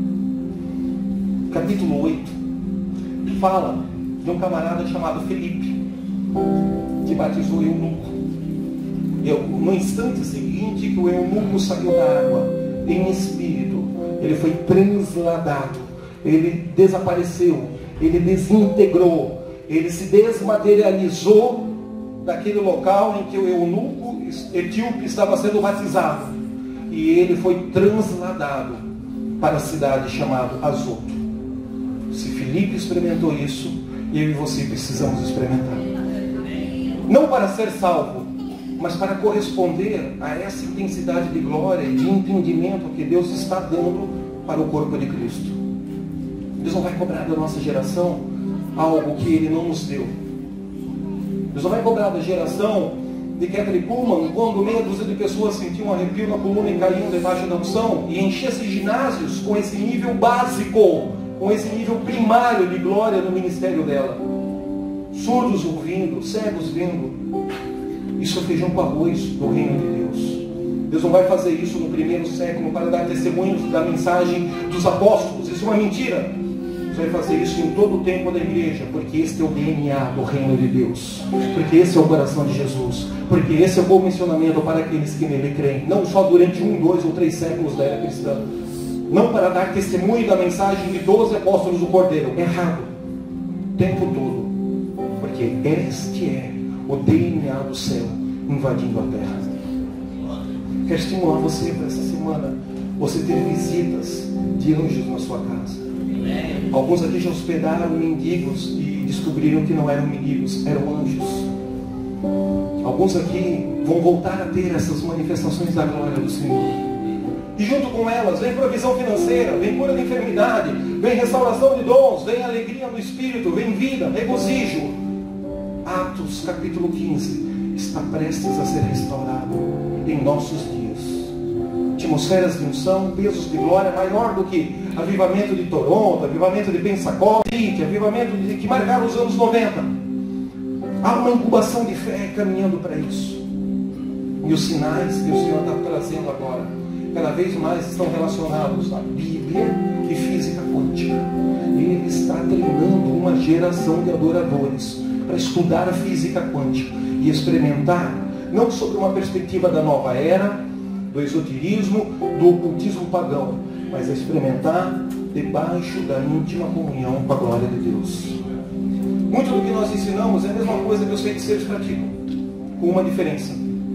capítulo oito fala de um camarada chamado Felipe, que batizou o eunuco. Eu, no instante seguinte que o eunuco saiu da água em espírito, ele foi transladado, ele desapareceu, ele desintegrou, ele se desmaterializou daquele local em que o eunuco etíope estava sendo batizado, e ele foi transladado para a cidade chamada Azoto. Se Filipe experimentou isso, eu e você precisamos experimentar, não para ser salvo, mas para corresponder a essa intensidade de glória e de entendimento que Deus está dando para o corpo de Cristo. Deus não vai cobrar da nossa geração algo que Ele não nos deu. Deus não vai cobrar da geração de Catherine Kuhlman, quando meia dúzia de pessoas sentiam um arrepio na coluna e caíam debaixo da unção, e enchesse ginásios com esse nível básico, com esse nível primário de glória no ministério dela. Surdos ouvindo, cegos vendo. Isso é feijão com arroz do reino de Deus. Deus não vai fazer isso no primeiro século para dar testemunhos da mensagem dos apóstolos. Isso é uma mentira. Deus vai fazer isso em todo o tempo da igreja, porque este é o D N A do reino de Deus, porque esse é o coração de Jesus, porque esse é o comissionamento para aqueles que nele creem, não só durante um, dois ou três séculos da era cristã, não para dar testemunho da mensagem de doze apóstolos do Cordeiro. Errado o tempo todo, porque este é o D N A do céu invadindo a terra. Quero estimular você para essa semana, você ter visitas de anjos na sua casa. Alguns aqui já hospedaram mendigos e descobriram que não eram mendigos, eram anjos. Alguns aqui vão voltar a ter essas manifestações da glória do Senhor. E junto com elas vem provisão financeira, vem cura de enfermidade, vem restauração de dons, vem alegria no Espírito, vem vida, regozijo. Atos capítulo quinze está prestes a ser restaurado em nossos dias. Atmosferas de unção, pesos de glória maior do que avivamento de Toronto, avivamento de Pensacola, avivamento de, que marcaram os anos noventa. Há uma incubação de fé caminhando para isso. E os sinais que o Senhor está trazendo agora, cada vez mais estão relacionados à Bíblia e física quântica. Ele está treinando uma geração de adoradores para estudar a física quântica e experimentar, não sobre uma perspectiva da nova era, do esoterismo, do ocultismo pagão, mas a experimentar debaixo da íntima comunhão com a glória de Deus. Muito do que nós ensinamos é a mesma coisa que os feiticeiros praticam, com uma diferença.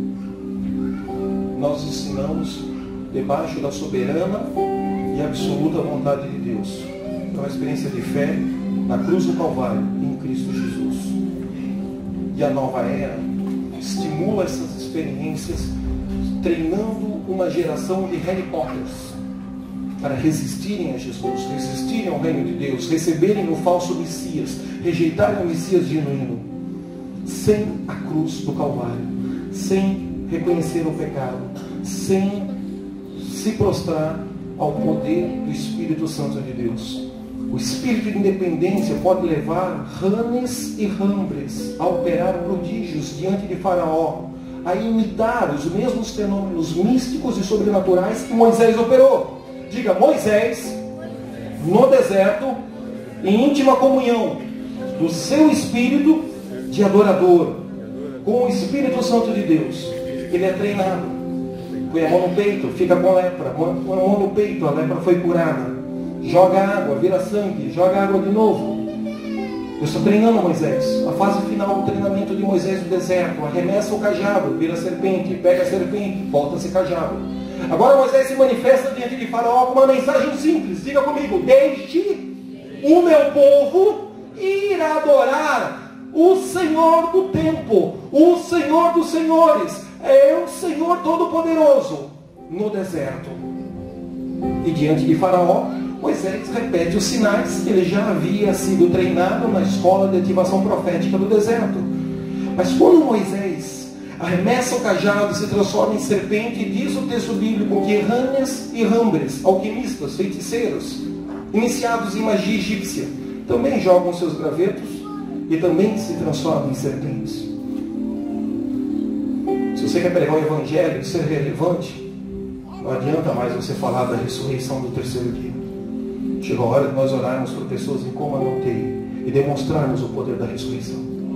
Nós ensinamos debaixo da soberana e absoluta vontade de Deus. É uma experiência de fé na cruz do Calvário, em Cristo Jesus. E a nova era estimula essas experiências, treinando uma geração de Harry Potters para resistirem a Jesus, resistirem ao reino de Deus, receberem o falso Messias, rejeitarem o Messias genuíno, sem a cruz do Calvário, sem reconhecer o pecado, sem se prostrar ao poder do Espírito Santo de Deus. O espírito de independência pode levar Ranes e Rambres a operar prodígios diante de Faraó, a imitar os mesmos fenômenos místicos e sobrenaturais que Moisés operou. Diga, Moisés, no deserto, em íntima comunhão do seu espírito de adorador, com o Espírito Santo de Deus, ele é treinado. Põe a mão no peito, fica com lepra. Põe a mão no peito, a lepra foi curada. Joga água, vira sangue, joga água de novo. Eu estou treinando Moisés. A fase final do treinamento de Moisés no deserto. Arremessa o cajado, vira serpente, pega a serpente, volta a ser cajado. Agora Moisés se manifesta diante de Faraó com uma mensagem simples. Diga comigo, deixe o meu povo ir adorar o Senhor do tempo, o Senhor dos senhores, é o Senhor Todo-Poderoso no deserto. E diante de Faraó, Moisés repete os sinais que ele já havia sido treinado na escola de ativação profética do deserto. Mas quando Moisés arremessa o cajado e se transforma em serpente, diz o texto bíblico que Ranes e Rambres, alquimistas, feiticeiros, iniciados em magia egípcia, também jogam seus gravetos e também se transformam em serpentes. Se você quer pregar o evangelho e ser relevante, não adianta mais você falar da ressurreição do terceiro dia. Chegou a hora de nós orarmos por pessoas em coma no U T I e demonstrarmos o poder da ressurreição.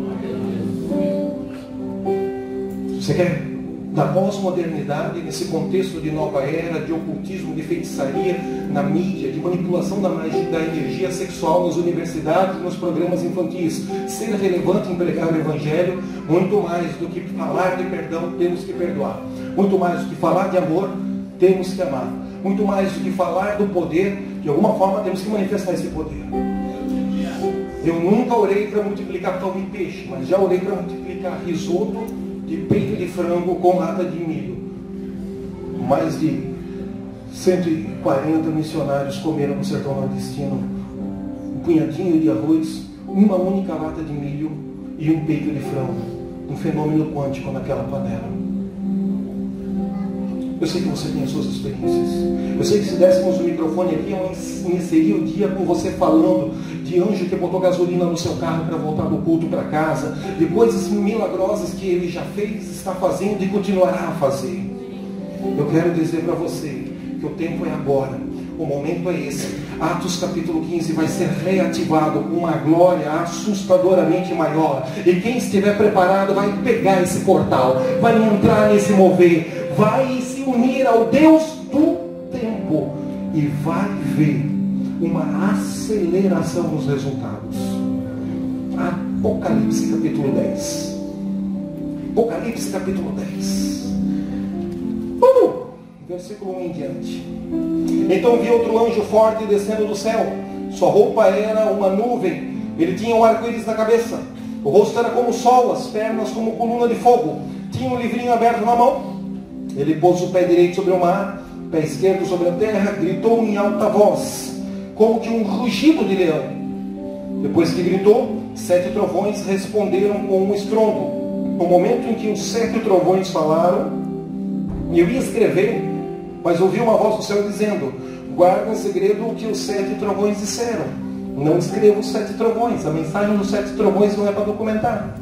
Se você quer da pós-modernidade, nesse contexto de nova era, de ocultismo, de feitiçaria na mídia, de manipulação da, magia, da energia sexual nas universidades, nos programas infantis, ser relevante em pregar o evangelho, muito mais do que falar de perdão, temos que perdoar. Muito mais do que falar de amor, temos que amar. Muito mais do que falar do poder, de alguma forma temos que manifestar esse poder. Eu nunca orei para multiplicar pão e peixe, mas já orei para multiplicar risoto de peito de frango com lata de milho. Mais de cento e quarenta missionários comeram no sertão nordestino um punhadinho de arroz, uma única lata de milho e um peito de frango. Um fenômeno quântico naquela panela. Eu sei que você tem as suas experiências. Eu sei que se dessemos o microfone aqui, eu iniciaria o dia com você falando de anjo que botou gasolina no seu carro para voltar do culto para casa, de coisas milagrosas que ele já fez, está fazendo e continuará a fazer. Eu quero dizer para você que o tempo é agora, o momento é esse. Atos capítulo quinze vai ser reativado com uma glória assustadoramente maior. E quem estiver preparado vai pegar esse portal, vai entrar nesse mover, vai se unir ao Deus do tempo e vai ver uma aceleração nos resultados. Apocalipse capítulo dez. Apocalipse capítulo dez. Uh, versículo um em diante. Então vi outro anjo forte descendo do céu. Sua roupa era uma nuvem. Ele tinha um arco-íris na cabeça. O rosto era como o sol, as pernas como coluna de fogo. Tinha um livrinho aberto na mão. Ele pôs o pé direito sobre o mar, o pé esquerdo sobre a terra, gritou em alta voz, como que um rugido de leão. Depois que gritou, sete trovões responderam com um estrondo. No momento em que os sete trovões falaram, eu ia escrever, mas ouvi uma voz do céu dizendo: guarda em segredo o que os sete trovões disseram. Não escreva os sete trovões. A mensagem dos sete trovões não é para documentar.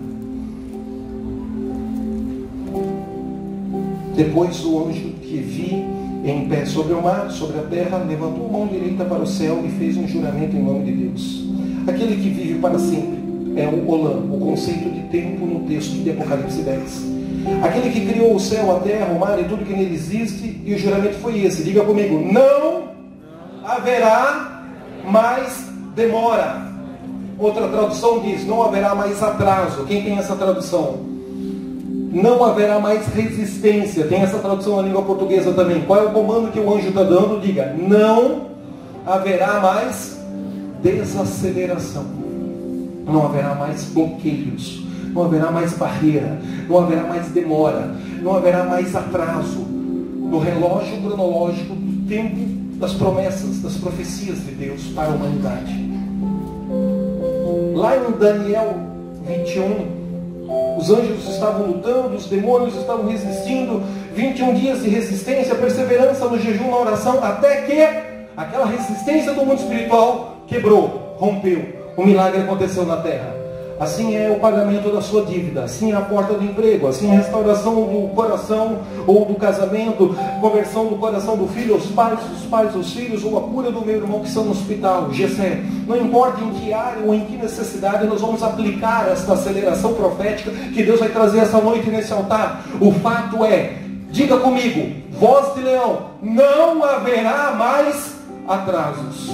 Depois o anjo que vi em pé sobre o mar, sobre a terra, levantou a mão direita para o céu e fez um juramento em nome de Deus. Aquele que vive para sempre é o Olam, o conceito de tempo no texto de Apocalipse dez. Aquele que criou o céu, a terra, o mar e tudo que nele existe, e o juramento foi esse. Diga comigo: não haverá mais demora. Outra tradução diz: não haverá mais atraso. Quem tem essa tradução? Não haverá mais resistência. Tem essa tradução na língua portuguesa também. Qual é o comando que o anjo está dando? Diga: não haverá mais desaceleração. Não haverá mais bloqueios. Não haverá mais barreira. Não haverá mais demora. Não haverá mais atraso no relógio cronológico do tempo das promessas, das profecias de Deus para a humanidade. Lá em Daniel vinte e um, os anjos estavam lutando, os demônios estavam resistindo, vinte e um dias de resistência, perseverança no jejum, na oração, até que aquela resistência do mundo espiritual quebrou, rompeu. O milagre aconteceu na terra. Assim é o pagamento da sua dívida, assim é a porta do emprego, assim é a restauração do coração ou do casamento, conversão do coração do filho aos pais, dos pais aos filhos, ou a cura do meu irmão que está no hospital, Gessé. Não importa em que área ou em que necessidade, nós vamos aplicar esta aceleração profética que Deus vai trazer essa noite nesse altar. O fato é, diga comigo, voz de leão: não haverá mais atrasos,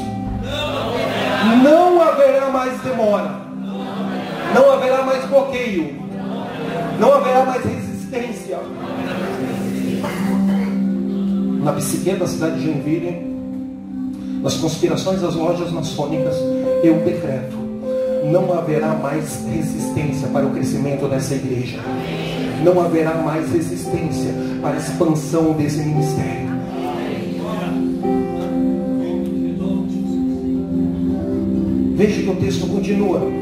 não haverá mais demora, não haverá mais bloqueio, não haverá mais resistência. Na psique da cidade de Joinville, nas conspirações das lojas maçônicas, eu decreto: não haverá mais resistência para o crescimento dessa igreja. Não haverá mais resistência para a expansão desse ministério. Veja que o texto continua.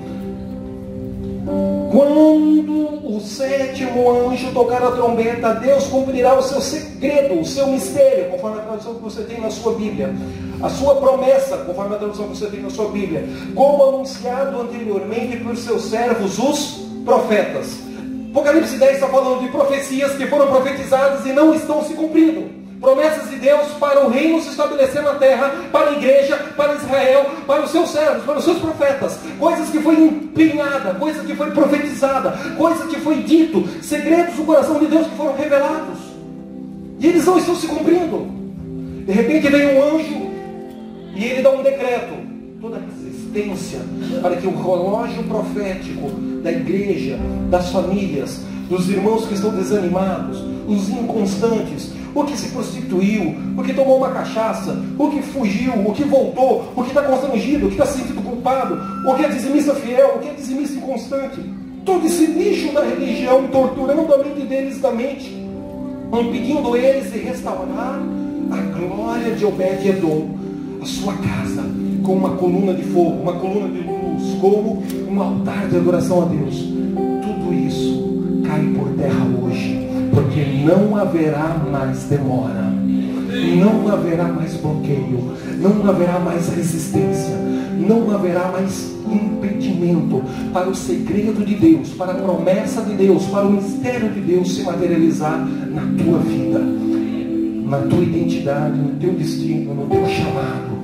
Quando o sétimo anjo tocar a trombeta, Deus cumprirá o seu segredo, o seu mistério, conforme a tradução que você tem na sua Bíblia, a sua promessa, conforme a tradução que você tem na sua Bíblia, como anunciado anteriormente por seus servos, os profetas. Apocalipse dez está falando de profecias que foram profetizadas e não estão se cumprindo. Promessas de Deus para o reino se estabelecer na terra, para a igreja, para Israel, para os seus servos, para os seus profetas. Coisas que foi empenhada, coisa que foi profetizada, coisa que foi dito, segredos do coração de Deus que foram revelados. E eles não estão se cumprindo. De repente vem um anjo e ele dá um decreto. Toda resistência para que o relógio profético da igreja, das famílias, dos irmãos que estão desanimados, os inconstantes, o que se prostituiu, o que tomou uma cachaça, o que fugiu, o que voltou, o que está constrangido, o que está se sentindo culpado, o que é dizimista fiel, o que é dizimista inconstante, todo esse lixo da religião torturando a mente deles da mente, impedindo eles de restaurar a glória de Obed-Edom, a sua casa, com uma coluna de fogo, uma coluna de luz, como um altar de adoração a Deus. Tudo isso cai por terra hoje, porque não haverá mais demora, não haverá mais bloqueio, não haverá mais resistência, não haverá mais impedimento para o segredo de Deus, para a promessa de Deus, para o mistério de Deus se materializar na tua vida, na tua identidade, no teu destino, no teu chamado.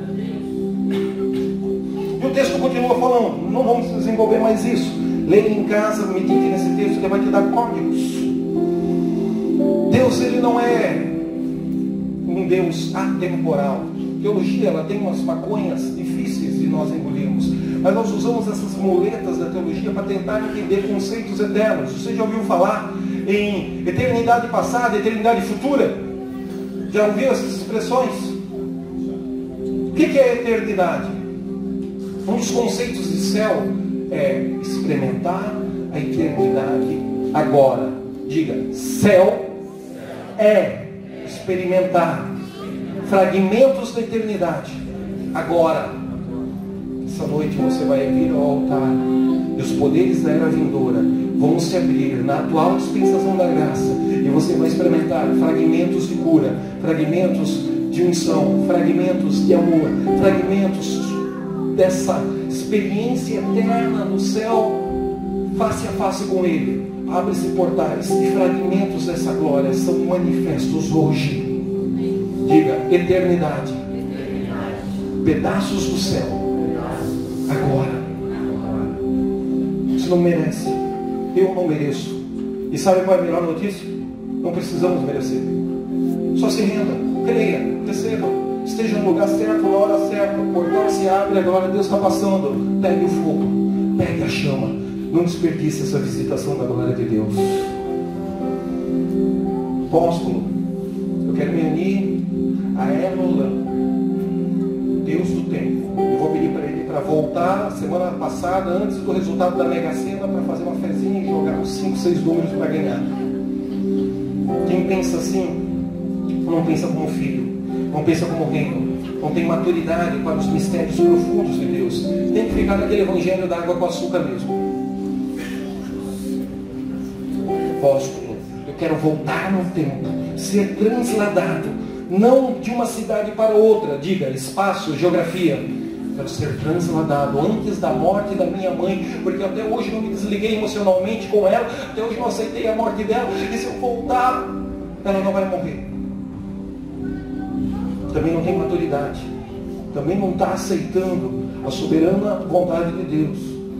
E o texto continua falando, não vamos desenvolver mais isso. Leia em casa, medite nesse texto, ele vai te dar códigos. Deus, ele não é um Deus atemporal. Teologia, ela tem umas maconhas difíceis de nós engolirmos. mas nós usamos essas muletas da teologia para tentar entender conceitos eternos. Você já ouviu falar em eternidade passada, eternidade futura? Já ouviu essas expressões? O que é eternidade? Um dos conceitos de céu é experimentar a eternidade agora. Diga, céu é experimentar fragmentos da eternidade agora. Essa noite você vai vir ao altar e os poderes da era vindoura vão se abrir na atual dispensação da graça, e você vai experimentar fragmentos de cura, fragmentos de unção, fragmentos de amor, fragmentos dessa experiência eterna no céu, face a face com Ele. Abre-se portais e fragmentos dessa glória são manifestos hoje. Diga, eternidade, pedaços do céu, agora. Você não merece, eu não mereço. E sabe qual é a melhor notícia? Não precisamos merecer. Só se renda, creia, receba, esteja no lugar certo, na hora certa. O portal se abre, a glória de Deus está passando. Pegue o fogo, pegue a chama. Não desperdice essa visitação da glória de Deus. Apóstolo, eu quero me unir a Enolan, Deus do tempo. Eu vou pedir para ele para voltar semana passada, antes do resultado da Mega Sena, para fazer uma fezinha e jogar uns cinco, seis números para ganhar. Quem pensa assim, não pensa como filho, não pensa como reino, não tem maturidade para os mistérios profundos de Deus. Tem que ficar naquele evangelho da água com açúcar mesmo. Apóstolo, eu quero voltar no tempo, ser transladado, não de uma cidade para outra. Diga, espaço, geografia. Quero ser transladado antes da morte da minha mãe, porque até hoje não me desliguei emocionalmente com ela, até hoje não aceitei a morte dela, e se eu voltar, ela não vai morrer. Também não tem maturidade, também não está aceitando a soberana vontade de Deus,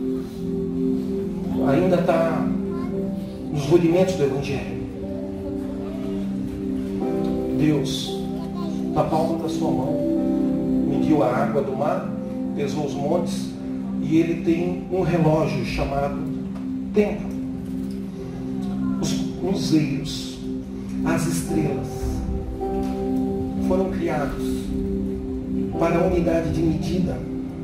ainda está nos rudimentos do Evangelho. Deus, na palma da sua mão, mediu a água do mar, pesou os montes, e Ele tem um relógio chamado tempo. Os luzeiros, as estrelas, foram criados para a unidade de medida.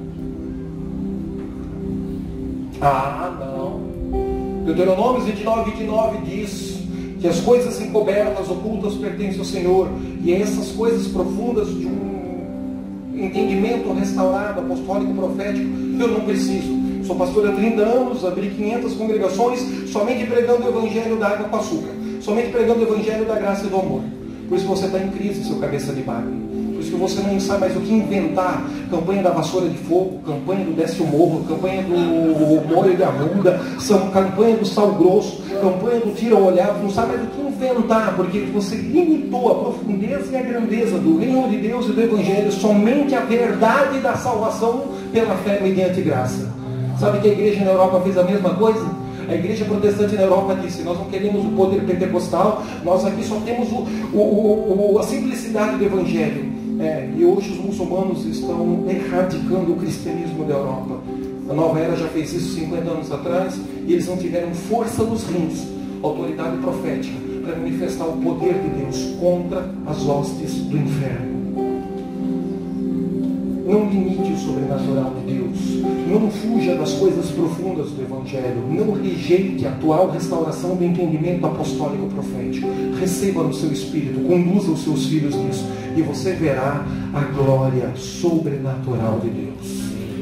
Ah, não. Deuteronômio vinte e nove, vinte e nove diz que as coisas encobertas, ocultas, pertencem ao Senhor, e essas coisas profundas de um entendimento restaurado, apostólico, profético, eu não preciso. Sou pastor há trinta anos, abri quinhentas congregações, somente pregando o evangelho da água com açúcar, somente pregando o evangelho da graça e do amor. Por isso você está em crise, seu cabeça de bagre. Por isso que você não sabe mais o que inventar. Campanha da vassoura de fogo, campanha do desce o morro, campanha do molho de arruda, campanha do sal grosso, campanha do tira o olhar. Não sabe mais o que inventar, porque você limitou a profundeza e a grandeza do reino de Deus e do Evangelho somente a verdade da salvação pela fé mediante graça. Sabe que a igreja na Europa fez a mesma coisa? A igreja protestante na Europa disse: nós não queremos o poder pentecostal, nós aqui só temos o, o, o, a simplicidade do Evangelho. É, e hoje os muçulmanos estão erradicando o cristianismo da Europa. A Nova Era já fez isso cinquenta anos atrás, e eles não tiveram força nos rins, autoridade profética, para manifestar o poder de Deus contra as hostes do inferno. Não limite o sobrenatural de Deus. Não fuja das coisas profundas do Evangelho. Não rejeite a atual restauração do entendimento apostólico profético. Receba no seu espírito, conduza os seus filhos nisso, e você verá a glória sobrenatural de Deus.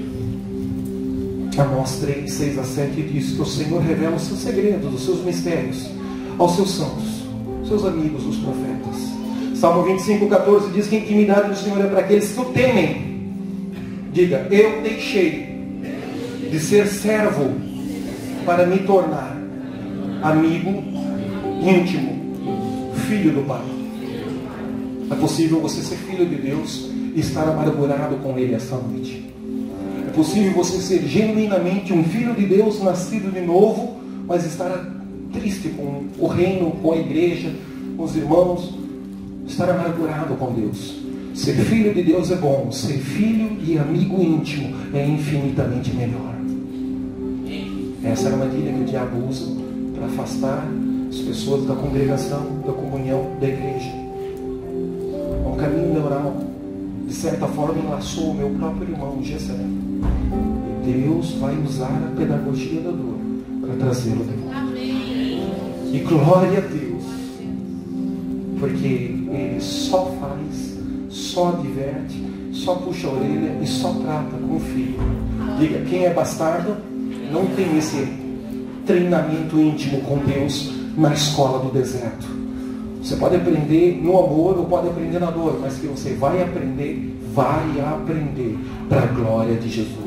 Amós três, seis a sete diz que o Senhor revela os seus segredos, os seus mistérios aos seus santos, seus amigos, os profetas. Salmo vinte e cinco, quatorze diz que a intimidade do Senhor é para aqueles que o temem. Diga, eu deixei de ser servo para me tornar amigo íntimo, filho do Pai. É possível você ser filho de Deus e estar amargurado com Ele essa noite. É possível você ser genuinamente um filho de Deus, nascido de novo, mas estar triste com o reino, com a igreja, com os irmãos, estar amargurado com Deus. Ser filho de Deus é bom, ser filho e amigo íntimo é infinitamente melhor. Essa é a armadilha que o diabo usa para afastar as pessoas da congregação, da comunhão, da igreja. É um caminho neural. De certa forma enlaçou o meu próprio irmão Gessé. E Deus vai usar a pedagogia da dor para trazê-lo de volta. E glória a Deus, porque Ele só faz, só diverte, só puxa a orelha e só trata com o filho. Diga, quem é bastardo não tem esse treinamento íntimo com Deus na escola do deserto. Você pode aprender no amor ou pode aprender na dor, mas que você vai aprender, vai aprender para a glória de Jesus.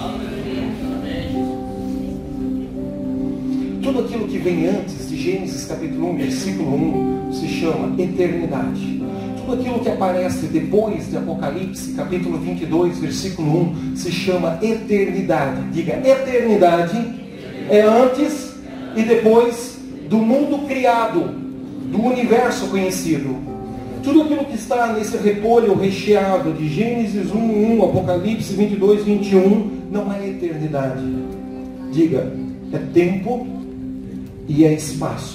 Tudo aquilo que vem antes de Gênesis capítulo um, versículo um, se chama eternidade. Tudo aquilo que aparece depois de Apocalipse capítulo vinte e dois, versículo um, se chama eternidade. Diga, eternidade é antes e depois do mundo criado, do universo conhecido. Tudo aquilo que está nesse repolho recheado de Gênesis um, um, Apocalipse vinte e dois, vinte e um, não é eternidade. Diga, é tempo e é espaço.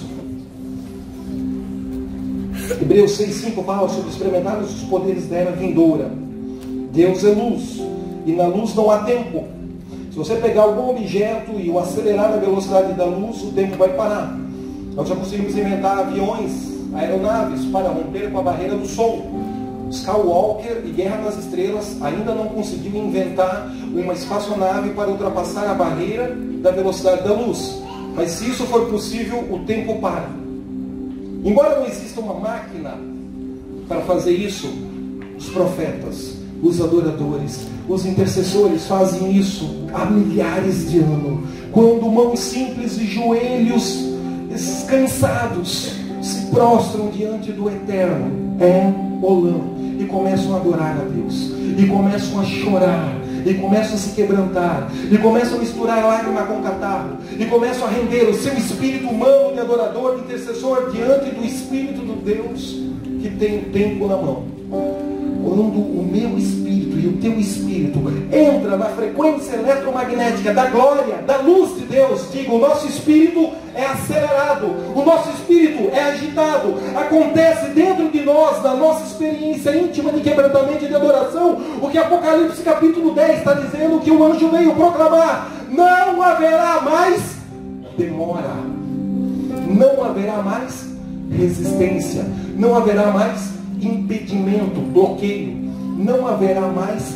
Hebreus seis, cinco fala sobre experimentar os poderes da era vindoura. Deus é luz, e na luz não há tempo. Se você pegar algum objeto e o acelerar na velocidade da luz, o tempo vai parar. Nós já conseguimos inventar aviões, aeronaves para romper com a barreira do som. Skywalker e Guerra nas Estrelas ainda não conseguiu inventar uma espaçonave para ultrapassar a barreira da velocidade da luz. Mas se isso for possível, o tempo para. Embora não exista uma máquina para fazer isso, os profetas, os adoradores, os intercessores fazem isso há milhares de anos. Quando mãos simples e joelhos cansados se prostram diante do Eterno, é Olã, e começam a adorar a Deus, e começam a chorar, e começam a se quebrantar, e começam a misturar lágrima com catarro, e começam a render o seu espírito humano de adorador, de intercessor, diante do Espírito do Deus que tem o tempo na mão. Quando o meu espírito e o teu espírito entra na frequência eletromagnética da glória, da luz de Deus, diga, o nosso espírito é acelerado, o nosso espírito é agitado, acontece dentro de nós, na nossa experiência íntima de quebrantamento e de adoração, o que Apocalipse capítulo dez está dizendo, que o anjo veio proclamar: não haverá mais demora, não haverá mais resistência, não haverá mais impedimento, bloqueio, não haverá mais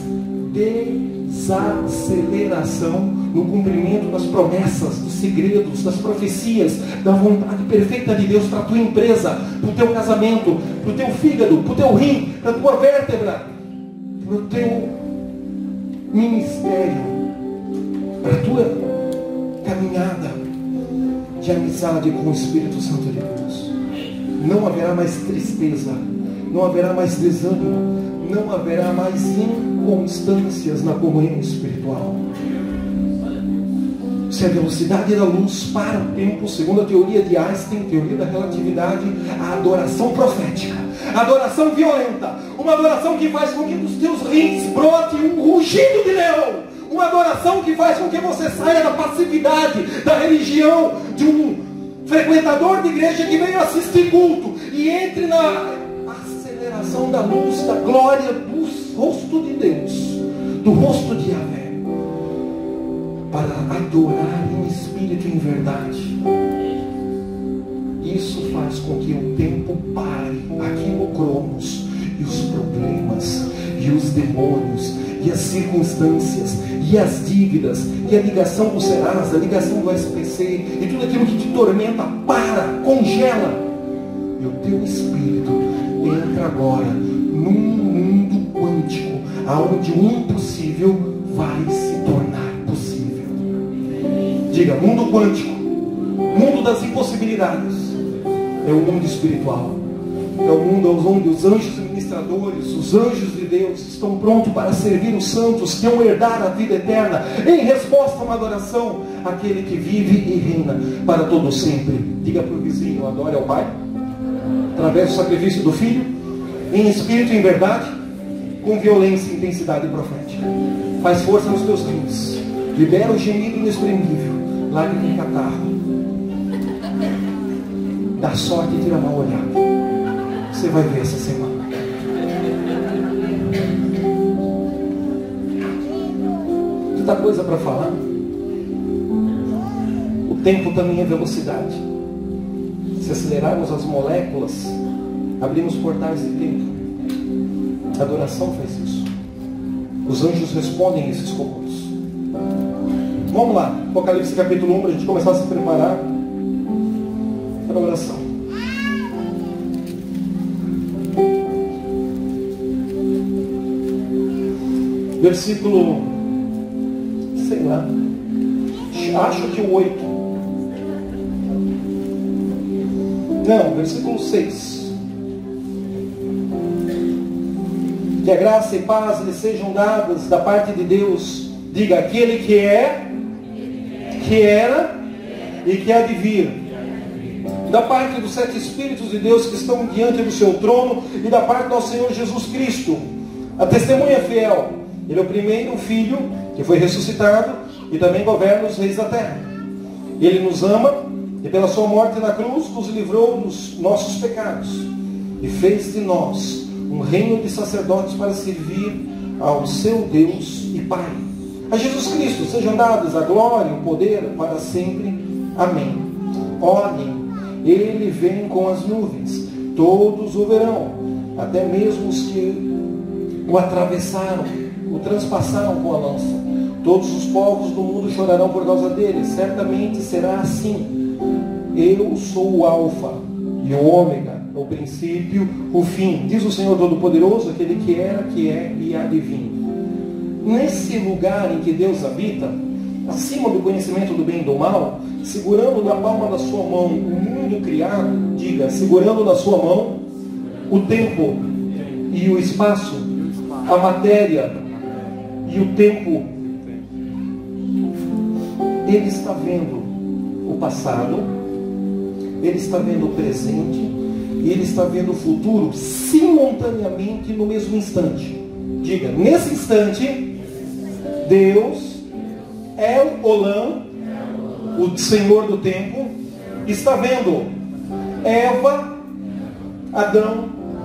desaceleração no cumprimento das promessas, dos segredos, das profecias, da vontade perfeita de Deus para a tua empresa, para o teu casamento, para o teu fígado, para o teu rim, para a tua vértebra, para o teu ministério, para a tua caminhada de amizade com o Espírito Santo de Deus. Não haverá mais tristeza, não haverá mais desânimo, não haverá mais inconstâncias na comunhão espiritual. Se a velocidade da luz para o tempo, segundo a teoria de Einstein, teoria da relatividade, a adoração profética, a adoração violenta, uma adoração que faz com que dos teus rins brote um rugido de leão, uma adoração que faz com que você saia da passividade, da religião, de um frequentador de igreja que veio assistir culto, e entre na aceleração da luz, da glória do rosto de Deus, do rosto de Yahvé, para adorar em espírito e em verdade. Isso faz com que o tempo pare aqui no Cronos, e os problemas, e os demônios, e as circunstâncias, e as dívidas, e a ligação do Serasa, a ligação do S P C, e tudo aquilo que te tormenta, para, congela, e o teu espírito entra agora num mundo quântico, aonde o impossível vai se tornar possível. Diga, mundo quântico, mundo das impossibilidades, é o mundo espiritual, é o mundo onde os anjos ministradores, os anjos de Deus estão prontos para servir os santos que vão herdar a vida eterna, em resposta a uma adoração àquele que vive e reina para todo sempre. Diga para o vizinho, adore ao Pai através do sacrifício do Filho, em espírito e em verdade. com violência e intensidade profética. Faz força nos teus rins. Libera o gemido inexprimível. Lágrima em catarro. Dá sorte e tira mal olhado. Você vai ver essa semana. Tanta coisa para falar. O tempo também é velocidade. Se acelerarmos as moléculas, abrimos portais de tempo. A adoração faz isso. Os anjos respondem a esses comandos. Vamos lá, Apocalipse capítulo um, para a gente começar a se preparar para a oração. Versículo, sei lá, acho que o oito. Não, versículo seis. Que a graça e paz lhe sejam dadas da parte de Deus. Diga, aquele que é, que era e que há de vir. Da parte dos sete Espíritos de Deus que estão diante do seu trono e da parte do nosso Senhor Jesus Cristo. A testemunha fiel. Ele é o primeiro filho que foi ressuscitado e também governa os reis da terra. Ele nos ama e pela sua morte na cruz nos livrou dos nossos pecados e fez de nós um reino de sacerdotes para servir ao seu Deus e Pai. A Jesus Cristo sejam dados a glória e o poder para sempre. Amém. Olhem, ele vem com as nuvens, todos o verão, até mesmo os que o atravessaram, o transpassaram com a lança. Todos os povos do mundo chorarão por causa dele. Certamente será assim. Eu sou o Alfa e o Ômega, o princípio, o fim. Diz o Senhor Todo-Poderoso, aquele que era, que é e há de vir. Nesse lugar em que Deus habita, acima do conhecimento do bem e do mal, segurando na palma da sua mão o mundo criado, diga, segurando na sua mão o tempo e o espaço, a matéria e o tempo. Ele está vendo o passado, ele está vendo o presente e ele está vendo o futuro simultaneamente no mesmo instante. Diga, nesse instante, Deus, El Olam, o Senhor do tempo, está vendo Eva, Adão,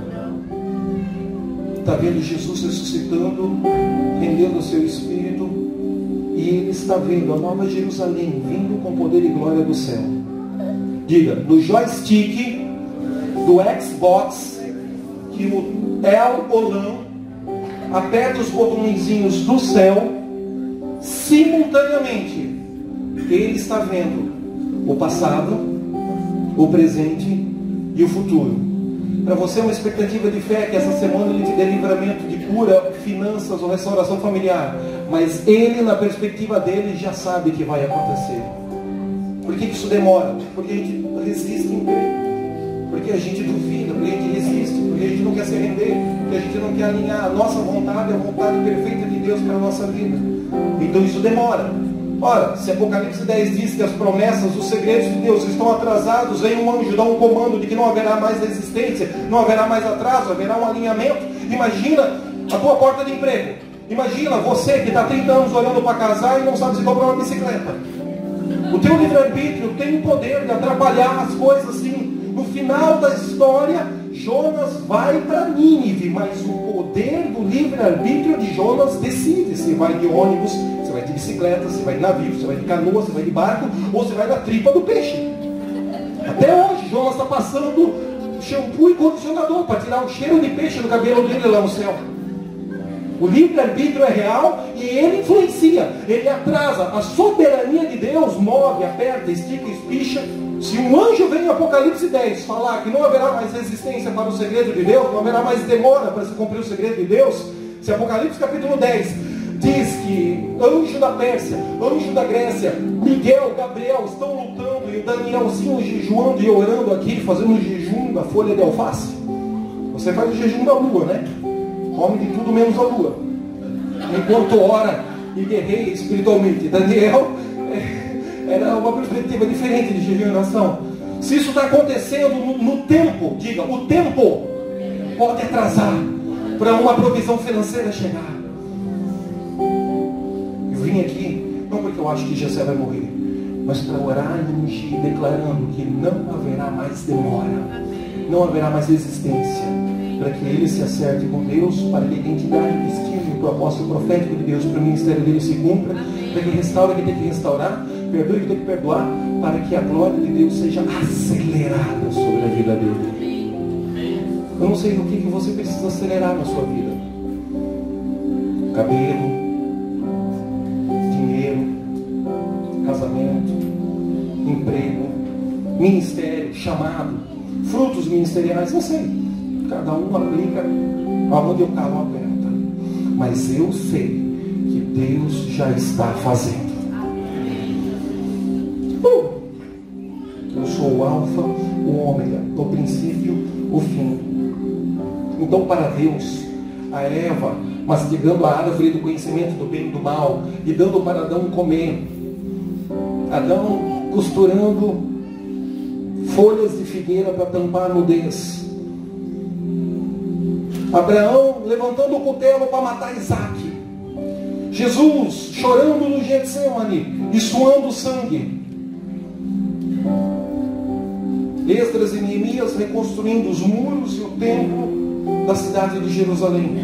está vendo Jesus ressuscitando, rendendo o seu espírito, e ele está vendo a nova Jerusalém vindo com poder e glória do céu. Diga, no joystick do Xbox, que o El Olam aperta os botõezinhos do céu, simultaneamente ele está vendo o passado, o presente e o futuro. Para você é uma expectativa de fé que essa semana ele te dê livramento de cura, finanças ou restauração familiar, mas ele, na perspectiva dele, já sabe que vai acontecer. Por que isso demora? Porque a gente resiste em crer, porque a gente duvida, porque a gente resiste, porque a gente não quer se render, porque a gente não quer alinhar a nossa vontade à vontade perfeita de Deus para a nossa vida. Então isso demora. Ora, se Apocalipse dez diz que as promessas, os segredos de Deus estão atrasados, vem um anjo dar um comando de que não haverá mais resistência, não haverá mais atraso, haverá um alinhamento. Imagina a tua porta de emprego. Imagina você que está há trinta anos olhando para casar e não sabe se comprar uma bicicleta. O teu livre-arbítrio tem o poder de atrapalhar as coisas assim. No final da história, Jonas vai para Nínive, mas o poder do livre-arbítrio de Jonas decide se vai de ônibus, se vai de bicicleta, se vai de navio, se vai de canoa, se vai de barco, ou se vai da tripa do peixe. Até hoje, Jonas está passando shampoo e condicionador para tirar o cheiro de peixe do cabelo dele lá no céu. O livre-arbítrio é real e ele influencia, ele atrasa. A soberania de Deus move, aperta, estica, espicha. Se um anjo vem em Apocalipse dez falar que não haverá mais resistência para o segredo de Deus, não haverá mais demora para se cumprir o segredo de Deus, se Apocalipse capítulo dez diz que anjo da Pérsia, anjo da Grécia, Miguel, Gabriel estão lutando e o Danielzinho jejuando e orando aqui, fazendo o jejum da folha de alface. Você faz o jejum da lua, né? Come de tudo menos a lua, enquanto ora e guerreia espiritualmente. Daniel era uma perspectiva diferente de jejum e oração. Se isso está acontecendo no, no tempo, diga, o tempo pode atrasar, para uma provisão financeira chegar. Eu vim aqui, não porque eu acho que Jessé vai morrer, mas para orar e ungir, declarando que não haverá mais demora, não haverá mais resistência, para que ele se acerte com Deus, para que a identidade, o destino, o propósito profético de Deus para o ministério dele se cumpra, para que restaure o que tem que restaurar, perdoe o que tem que perdoar, para que a glória de Deus seja acelerada sobre a vida dele. Eu não sei o que, que você precisa acelerar na sua vida. Cabelo, dinheiro, casamento, emprego, ministério, chamado, frutos ministeriais, não sei. Cada um aplica aonde o calo aperta. Mas eu sei que Deus já está fazendo. Uh! Eu sou o alfa, o ômega, o princípio, o fim. Então, para Deus, a Eva mastigando a árvore do conhecimento do bem e do mal e dando para Adão comer, Adão costurando folhas de figueira para tampar a nudez, Abraão levantando o cutelo para matar Isaac, Jesus chorando no Getsemane e suando sangue, Esdras e Neemias reconstruindo os muros e o templo da cidade de Jerusalém.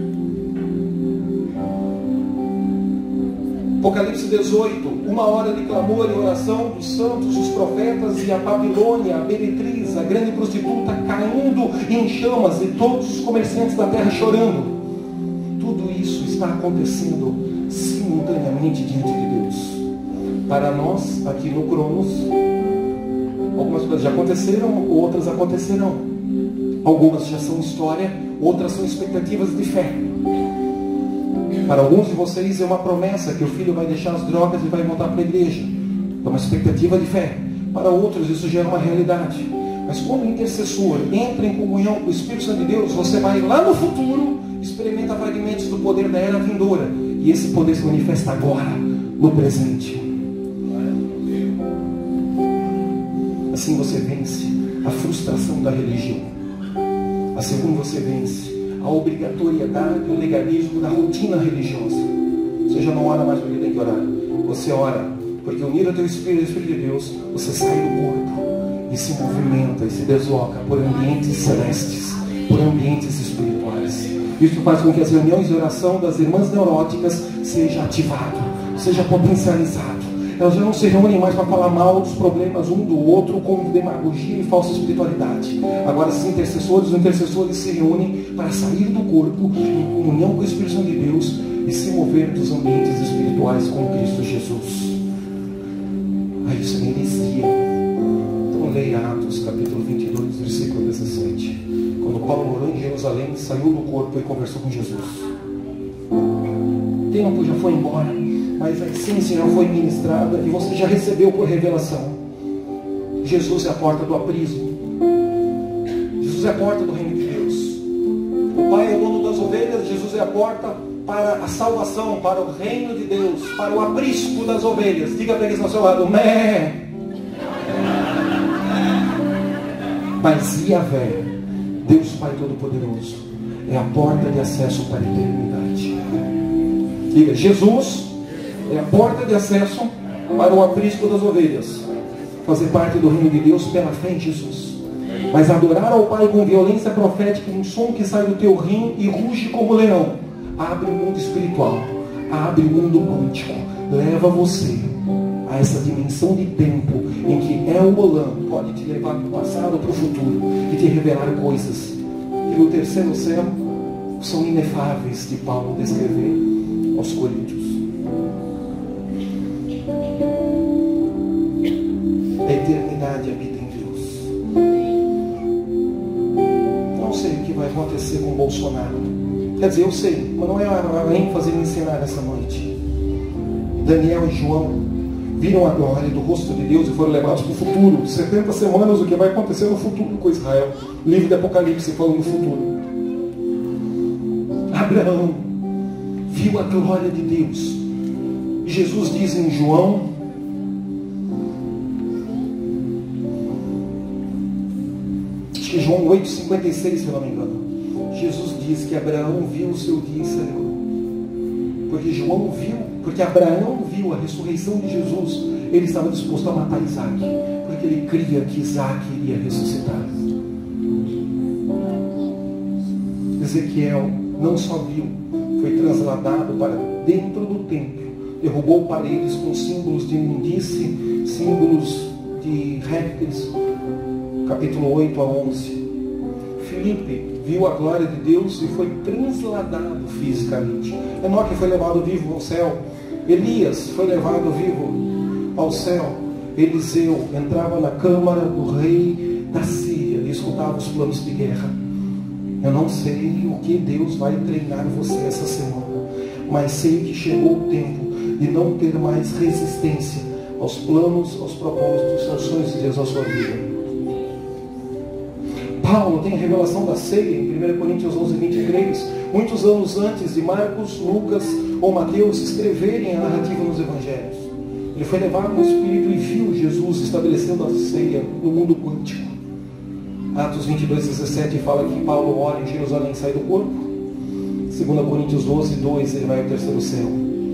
Apocalipse dezoito, uma hora de clamor e oração dos santos, os profetas, e a Babilônia, a meretriz, a grande prostituta caindo em chamas, e todos os comerciantes da terra chorando. Tudo isso está acontecendo simultaneamente diante de Deus. Para nós, aqui no Cronos, algumas coisas já aconteceram, outras acontecerão. Algumas já são história, outras são expectativas de fé. Para alguns de vocês é uma promessa que o filho vai deixar as drogas e vai voltar para a igreja. É uma expectativa de fé. Para outros isso já é uma realidade. Mas quando o intercessor entra em comunhão com o Espírito Santo de Deus, você vai lá no futuro, experimenta fragmentos do poder da era vindoura. E esse poder se manifesta agora, no presente. Assim você vence a frustração da religião. Assim você vence a obrigatoriedade, o legalismo da rotina religiosa. Você já não ora mais porque tem que orar. Você ora porque, unido ao teu Espírito, ao Espírito de Deus, você sai do corpo e se movimenta e se desloca por ambientes celestes, por ambientes espirituais. Isso faz com que as reuniões de oração das irmãs neuróticas seja ativado, seja potencializado. Elas já não se reúnem mais para falar mal dos problemas um do outro com demagogia e falsa espiritualidade. Agora, os intercessores, os intercessores se reúnem para sair do corpo em comunhão com o Espírito Santo de Deus e se mover dos ambientes espirituais com Cristo Jesus. Ah, isso é heresia. Então leia Atos capítulo vinte e dois, versículo dezessete. Quando Paulo morou em Jerusalém, saiu do corpo e conversou com Jesus. O tempo já foi embora, mas a essência já foi ministrada e você já recebeu por revelação. Jesus é a porta do aprismo. Jesus é a porta do reino de Deus. O Pai é o dono das ovelhas. Jesus é a porta para a salvação, para o reino de Deus, para o aprisco das ovelhas. Diga para eles ao seu lado: Mé. Mas Yahvé, Deus Pai Todo-Poderoso, é a porta de acesso para a eternidade. Diga: Jesus é a porta de acesso para o aprisco das ovelhas. Fazer parte do reino de Deus pela fé em Jesus. Mas adorar ao Pai com violência profética, um som que sai do teu rim e ruge como leão, abre o mundo espiritual, abre o mundo quântico, leva você a essa dimensão de tempo em que El Olam pode te levar do passado para o futuro e te revelar coisas que no terceiro céu são inefáveis de Paulo descrever aos Coríntios. A eternidade habita em Deus. Não sei o que vai acontecer com Bolsonaro. Quer dizer, eu sei, mas não é a ênfase em ensinar essa noite. Daniel e João viram a glória do rosto de Deus e foram levados para o futuro. setenta semanas, o que vai acontecer no futuro com Israel. Livro de Apocalipse falando no futuro. Abraão viu a glória de Deus. Jesus diz em João, acho que João oito, cinquenta e seis, se eu não me engano. Jesus diz que Abraão viu o seu dia e celebrou. Porque João viu, porque Abraão viu a ressurreição de Jesus, ele estava disposto a matar Isaac, porque ele cria que Isaac iria ressuscitar. Ezequiel não só viu, foi trasladado para dentro do templo, derrubou paredes com símbolos de imundície, símbolos de répteis, capítulo oito a onze. Filipe viu a glória de Deus e foi transladado fisicamente. Enoque foi levado vivo ao céu. Elias foi levado vivo ao céu. Eliseu entrava na câmara do rei da Síria e escutava os planos de guerra. Eu não sei o que Deus vai treinar você essa semana, mas sei que chegou o tempo de não ter mais resistência aos planos, aos propósitos, aos sonhos de Deus na sua vida. Paulo tem a revelação da ceia em primeira Coríntios onze, vinte e três, muitos anos antes de Marcos, Lucas ou Mateus escreverem a narrativa nos evangelhos. Ele foi levado no Espírito e viu Jesus estabelecendo a ceia no mundo quântico. Atos vinte e dois, dezessete fala que Paulo ora em Jerusalém e sai do corpo. segunda Coríntios doze, dois, ele vai ao terceiro céu.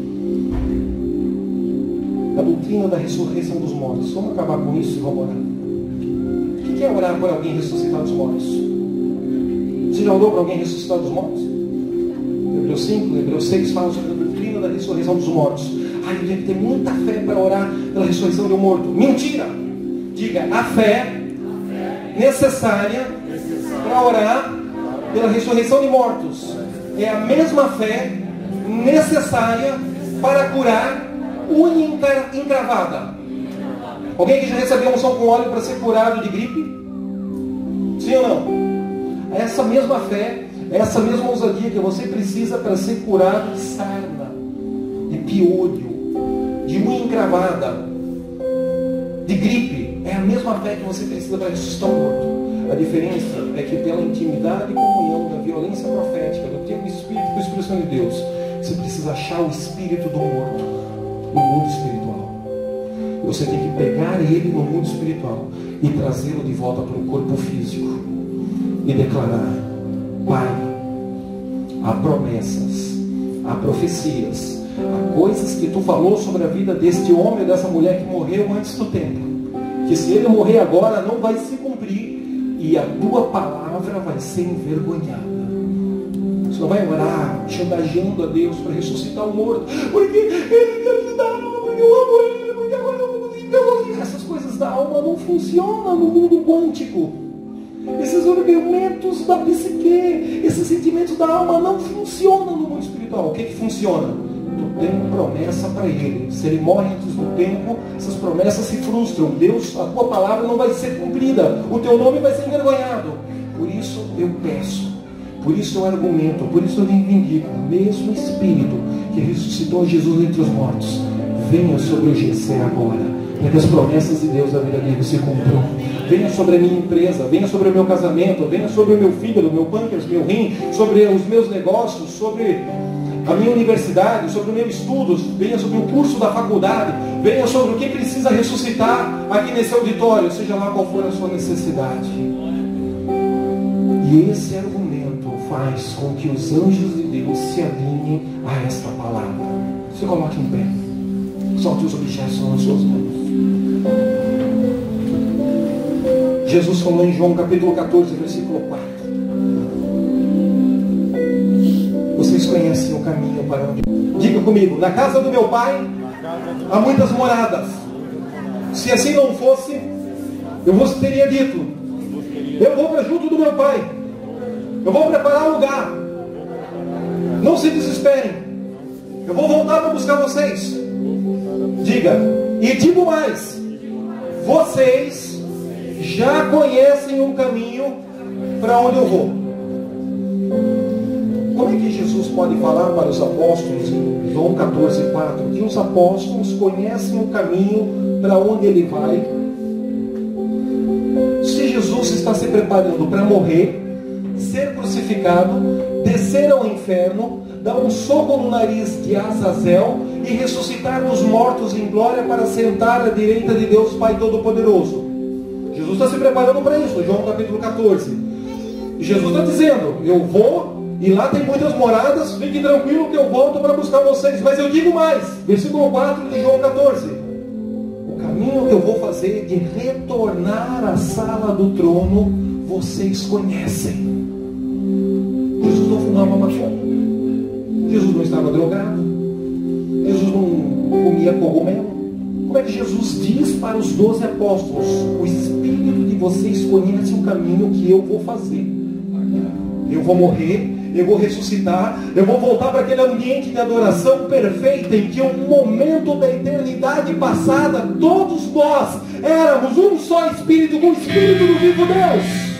A doutrina da ressurreição dos mortos. Vamos acabar com isso e vamos orar. O que é orar por alguém ressuscitar dos mortos? Você já orou por alguém ressuscitar dos mortos? Hebreus cinco, Hebreus seis fala sobre a doutrina da ressurreição dos mortos. Ah, eu tenho que ter muita fé para orar pela ressurreição de um morto. Mentira! Diga, a fé necessária para orar pela ressurreição de mortos é a mesma fé necessária para curar unha encravada. Alguém que já recebeu unção com óleo para ser curado de gripe? Sim ou não? Essa mesma fé, essa mesma ousadia que você precisa para ser curado de sarna, de piolho, de unha encravada, de gripe, é a mesma fé que você precisa para ressuscitar um morto. A diferença é que pela intimidade e comunhão da violência profética, do tempo espírito com a expressão de Deus, você precisa achar o espírito do morto no mundo espiritual. Você tem que pegar ele no mundo espiritual e trazê-lo de volta para o corpo físico e declarar: Pai, há promessas, há profecias, há coisas que tu falou sobre a vida deste homem ou dessa mulher que morreu antes do tempo, que se ele morrer agora não vai se cumprir e a tua palavra vai ser envergonhada. Você não vai orar chantageando a Deus para ressuscitar o morto, porque ele quer me dar, porque eu amo ele, porque agora eu vou conseguir. Essas coisas da alma não funcionam no mundo quântico. Esses argumentos da psique, esses sentimentos da alma não funcionam no mundo espiritual. O que que funciona? Tu tem promessa para ele. Se ele morre antes do tempo, essas promessas se frustram. Deus, a tua palavra não vai ser cumprida. O teu nome vai ser envergonhado. Por isso eu peço, por isso eu argumento, por isso eu reivindico o mesmo Espírito que ressuscitou Jesus entre os mortos. Venha sobre o G C agora, para que as promessas de Deus da vida dele se cumpram. Venha sobre a minha empresa, venha sobre o meu casamento, venha sobre o meu fígado, meu pâncreas, meu rim, sobre os meus negócios, sobre a minha universidade, sobre o meu estudo, venha sobre o curso da faculdade, venha sobre o que precisa ressuscitar aqui nesse auditório, seja lá qual for a sua necessidade. E esse argumento faz com que os anjos de Deus se alinhem a esta palavra. Se coloque em pé, solte os objetos nas suas mãos. Jesus falou em João capítulo catorze, versículo quatro. Vocês conhecem o caminho para onde... Diga comigo, na casa do meu pai há muitas moradas. Se assim não fosse, eu vos teria dito: eu vou para junto do meu pai, eu vou preparar um lugar. Não se desesperem, eu vou voltar para buscar vocês. Diga, e digo mais: vocês já conhecem o caminho para onde eu vou. Como é que Jesus pode falar para os apóstolos em João catorze, quatro, que os apóstolos conhecem o caminho para onde ele vai? Se Jesus está se preparando para morrer, ser crucificado, descer ao inferno, dar um soco no nariz de Azazel e ressuscitar dos mortos em glória para sentar à direita de Deus Pai Todo-Poderoso. Jesus está se preparando para isso, João capítulo catorze. E Jesus está dizendo, eu vou, e lá tem muitas moradas, fique tranquilo que eu volto para buscar vocês. Mas eu digo mais, versículo quatro de João catorze. O caminho que eu vou fazer de retornar à sala do trono, vocês conhecem. Jesus não fumava maconha. Jesus não estava drogado. Jesus não comia cogumelo. Como é que Jesus diz para os doze apóstolos, o Espírito de vocês conhece o caminho que eu vou fazer. Eu vou morrer, eu vou ressuscitar, eu vou voltar para aquele ambiente de adoração perfeita, em que um momento da eternidade passada, todos nós éramos um só Espírito, com o Espírito do vivo Deus.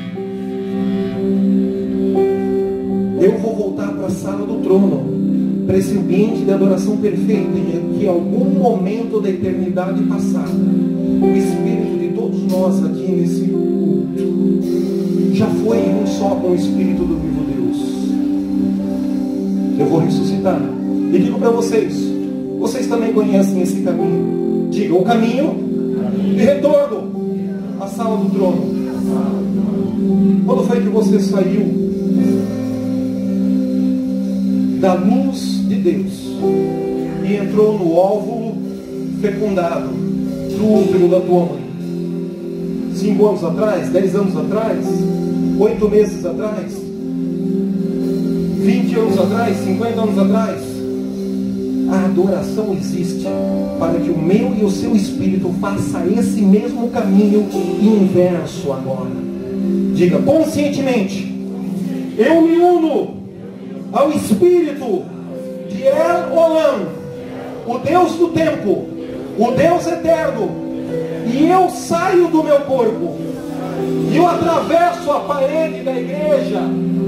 Eu vou voltar para a sala do trono, para esse ambiente de adoração perfeita, em que em algum momento da eternidade passada, o Espírito de todos nós aqui nesse culto já foi um só com o Espírito do vivo Deus. Eu vou ressuscitar. E digo para vocês, vocês também conhecem esse caminho. Diga, o caminho de retorno à sala do trono. Quando foi que você saiu da luz de Deus e entrou no óvulo fecundado do útero da tua mãe? Cinco anos atrás? Dez anos atrás? Oito meses atrás? Vinte anos atrás? Cinquenta anos atrás? A adoração existe para que o meu e o seu espírito faça esse mesmo caminho inverso agora. Diga, conscientemente, eu me uno ao Espírito de El Olam, o Deus do tempo, o Deus eterno, e eu saio do meu corpo, e eu atravesso a parede da igreja,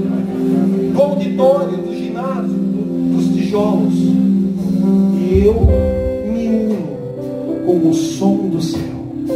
do auditório, do ginásio, do, dos tijolos, e eu me uno com o som do céu.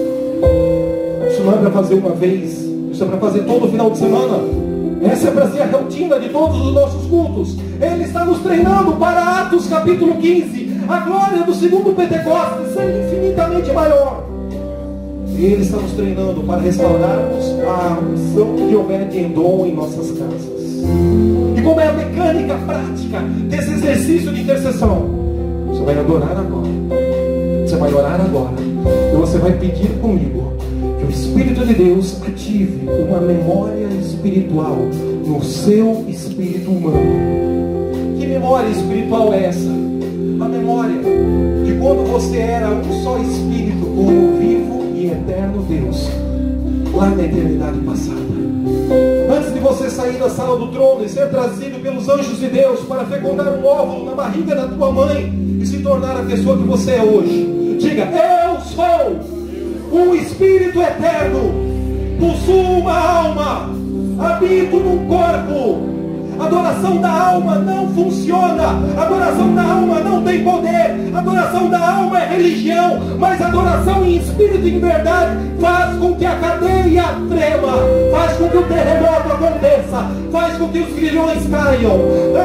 Isso não é para fazer uma vez, isso é para fazer todo final de semana. Essa é para ser a rotina de todos os nossos cultos. Ele está nos treinando para Atos capítulo quinze. A glória do segundo Pentecostes ser infinitamente maior. Ele está nos treinando para restaurarmos a unção de Obed-Edom em nossas casas. E como é a mecânica prática desse exercício de intercessão? Você vai adorar agora. Você vai orar agora. E você vai pedir comigo que o Espírito de Deus ative uma memória espiritual no seu espírito humano. Que memória espiritual é essa? A memória de quando você era um só espírito com o vivo e eterno Deus, lá na eternidade passada. Antes de você sair da sala do trono e ser trazido pelos anjos de Deus para fecundar um óvulo na barriga da tua mãe e se tornar a pessoa que você é hoje, diga, eu sou um espírito eterno, possuo uma alma, habito num corpo. Adoração da alma não funciona. Adoração da alma não tem poder. Adoração da alma é religião. Mas adoração em espírito e em verdade faz com que a cadeia trema, faz com que o terremoto aconteça, faz com que os grilhões caiam.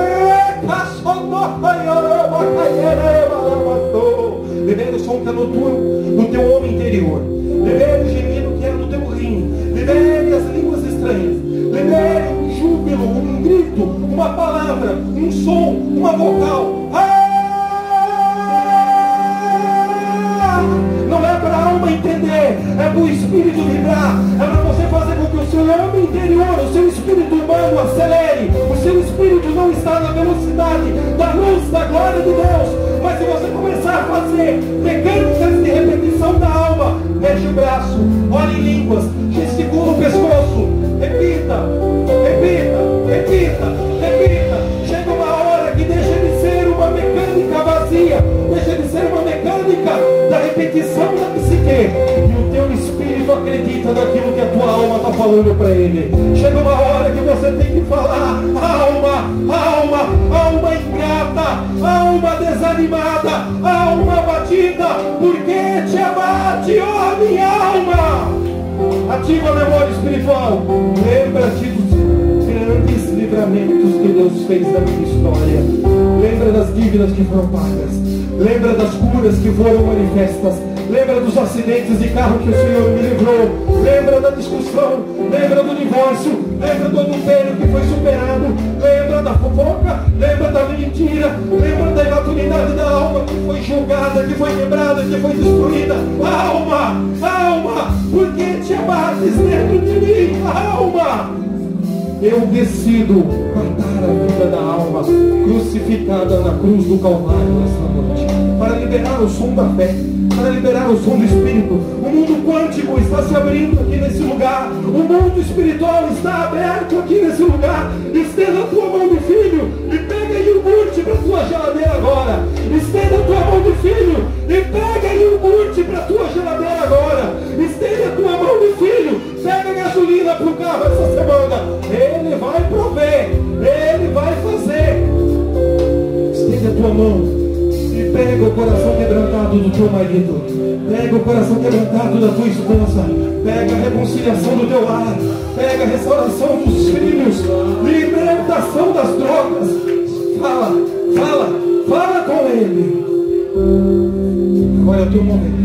Libere o som que é no teu, no teu homem interior. Libere o gemido que é no teu rim. Libere as línguas estranhas. Libere um júbilo, um grito, uma palavra, um som, uma vocal. Ah! Não é para a alma entender, é para o espírito vibrar. É para você fazer com que o seu homem interior, o seu espírito humano acelere. O seu espírito não está na velocidade da luz, da glória de Deus. Mas se você começar a fazer mecânicas de repetição da alma, mexe o braço, olhe em línguas, gesticula o pescoço, repita, repita, repita, repita. Chega uma hora que deixa de ser uma mecânica vazia, deixa de ser uma mecânica da repetição da psique, e o teu espírito acredita naquilo que a tua alma está falando para ele. Chega uma hora que você tem que falar, alma, alma, alma ingrata, alma desanimada, alma abatida, porque te abate, ó minha alma. Ativa a memória espiritual. Lembra-te dos grandes livramentos que Deus fez da minha história. Lembra das dívidas que foram pagas. Lembra das curas que foram manifestas. lembra dos acidentes de carro que o Senhor me livrou, lembra da discussão, lembra do divórcio, lembra do adultério que foi superado, lembra da fofoca, lembra da mentira, lembra da imaturidade da alma que foi julgada, que foi quebrada, que foi destruída. Alma, alma, por que te abates dentro de mim? Alma, eu decido matar a vida da alma crucificada na cruz do Calvário esta noite, para liberar o som da fé, para liberar o som do Espírito. O mundo quântico está se abrindo aqui nesse lugar, o mundo espiritual está aberto aqui nesse lugar. Estenda a tua mão de filho e pega iogurte para a tua geladeira agora. Estenda a tua mão de filho e pega iogurte para a tua geladeira agora. Estenda a tua mão de filho, pega gasolina para o carro essa semana. Ele vai prover, Ele vai fazer. Estende a tua mão e pega o coração quebrantado do teu marido, pega o coração quebrantado da tua esposa, pega a reconciliação do teu lar, pega a restauração dos filhos, libertação das drogas. Fala, fala, fala com Ele. Agora é o teu momento.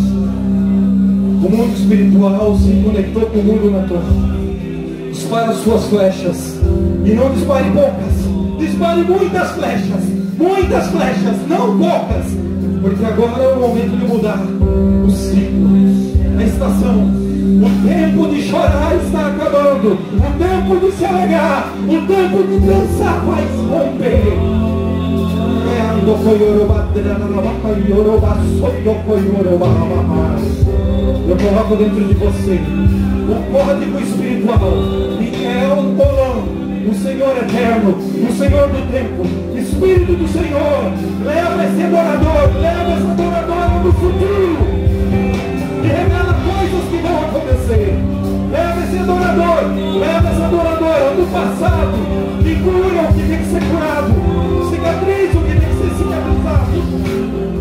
O mundo espiritual se conectou com o mundo natural. Dispara as suas flechas, e não dispare poucas, dispare muitas flechas, muitas flechas, não poucas, porque agora é o momento de mudar o ciclo, a estação. O tempo de chorar está acabando, o tempo de se alegrar, o tempo de dançar vai romper. Eu coloco dentro de você o código espiritual, Miguel Bolão, o Senhor eterno, o Senhor do tempo, Espírito do Senhor. Leva esse adorador, leva essa adoradora no futuro e revela coisas que vão acontecer. Leva esse adorador, leva essa adoradora do passado e cura o que tem que ser curado, cicatriza o que tem que ser cicatrizado.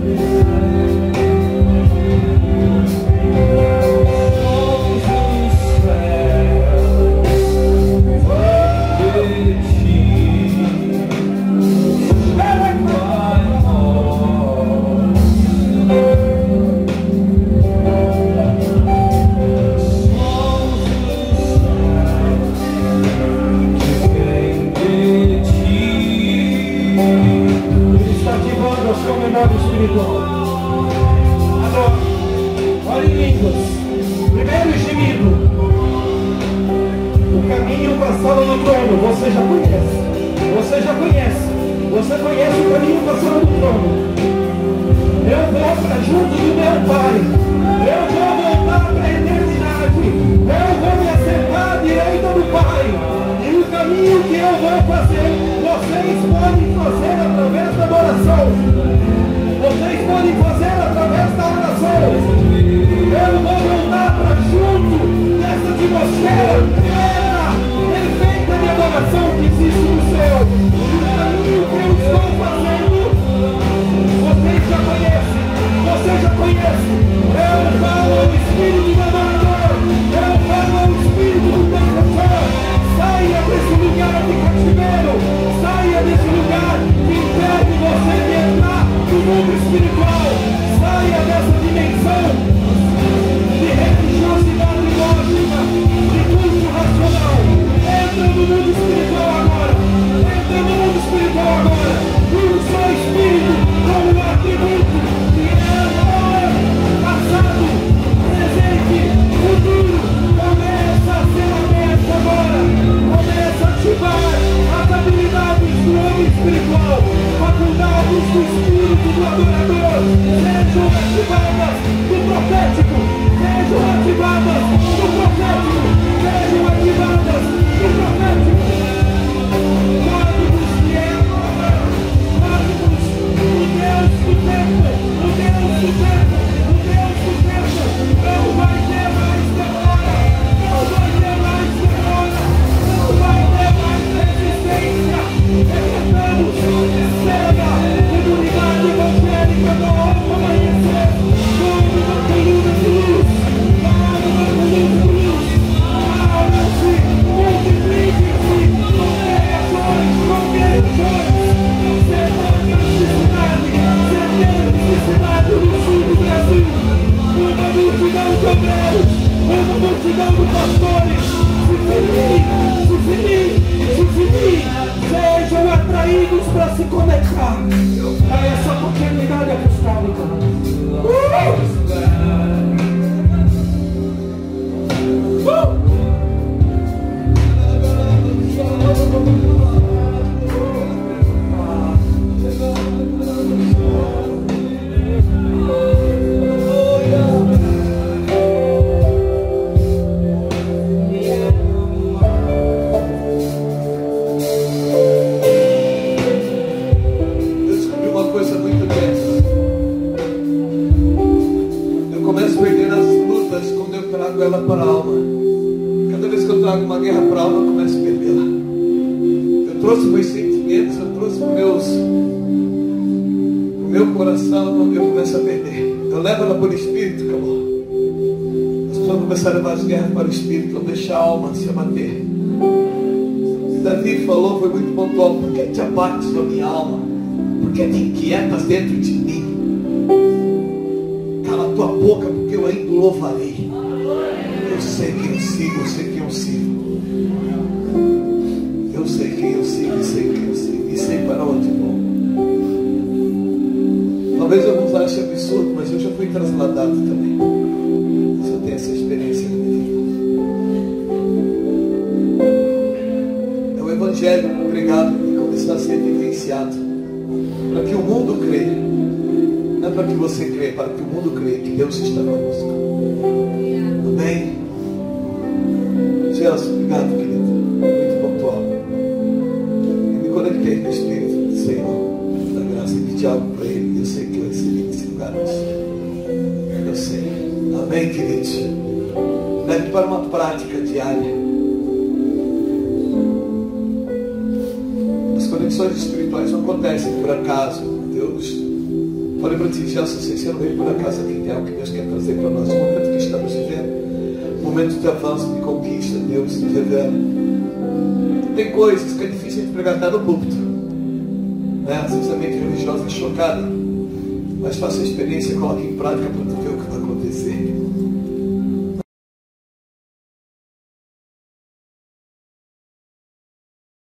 Agora, ore em línguas. Primeiro gemido. O caminho para a sala do trono, você já conhece. Você já conhece. Você conhece o caminho para a sala do trono. Eu vou para junto do meu Pai. Eu vou voltar para a eternidade. Eu vou me acercar à direita do Pai. E o caminho que eu vou fazer, vocês podem fazer através da adoração. Vocês podem fazer através da oração. Eu vou voltar para junto dessa atmosfera plena, perfeita de adoração que existe no céu. O caminho que eu estou fazendo, uma multidão de pastores se ferir, se ferir, se ferir, sejam atraídos para se conectar a essa paternidade apostólica. Uh! Uh! ela para a alma. Cada vez que eu trago uma guerra para a alma, eu começo a perdê-la. Eu trouxe meus sentimentos, eu trouxe os meus, o meu coração, eu começo a perder. Eu levo ela para o Espírito, acabou. As pessoas começaram a levar as guerras para o Espírito, não deixar a alma se abater. Davi falou, foi muito pontual: por que te abates na minha alma? Por que te inquietas dentro de mim? Cala a tua boca, porque eu ainda louvarei. Eu sei quem eu sigo, eu sei quem eu sigo. Eu sei quem eu sigo, e sei quem eu sigo, e sei para onde vou. Talvez alguns achem absurdo, mas eu já fui trasladado também. Eu tenho essa experiência na minha vida. É o Evangelho pregado e começar a ser vivenciado, para que o mundo creia. Não é para que você creia, para que o mundo creia que Deus está conosco. Amém? Gelson, obrigado, querido. Muito pontual. Eu me conectei com o Espírito do Senhor, da graça, e pedi algo para Ele. Eu sei que eu recebi nesse lugar hoje. Eu sei. Amém, queridos? Leve para uma prática diária. As conexões espirituais não acontecem por acaso. Deus. Olha para ti, Gelson, se você não veio por acaso aqui, tem algo que Deus quer trazer para nós. No momento que estamos vivendo, momento de avanço, de conquista, Deus se revela. Tem coisas que é difícil de pregar até no púlpito, né? Às vezes a mente religiosa é chocada, mas faça a experiência, coloque em prática para tu ver o que vai acontecer.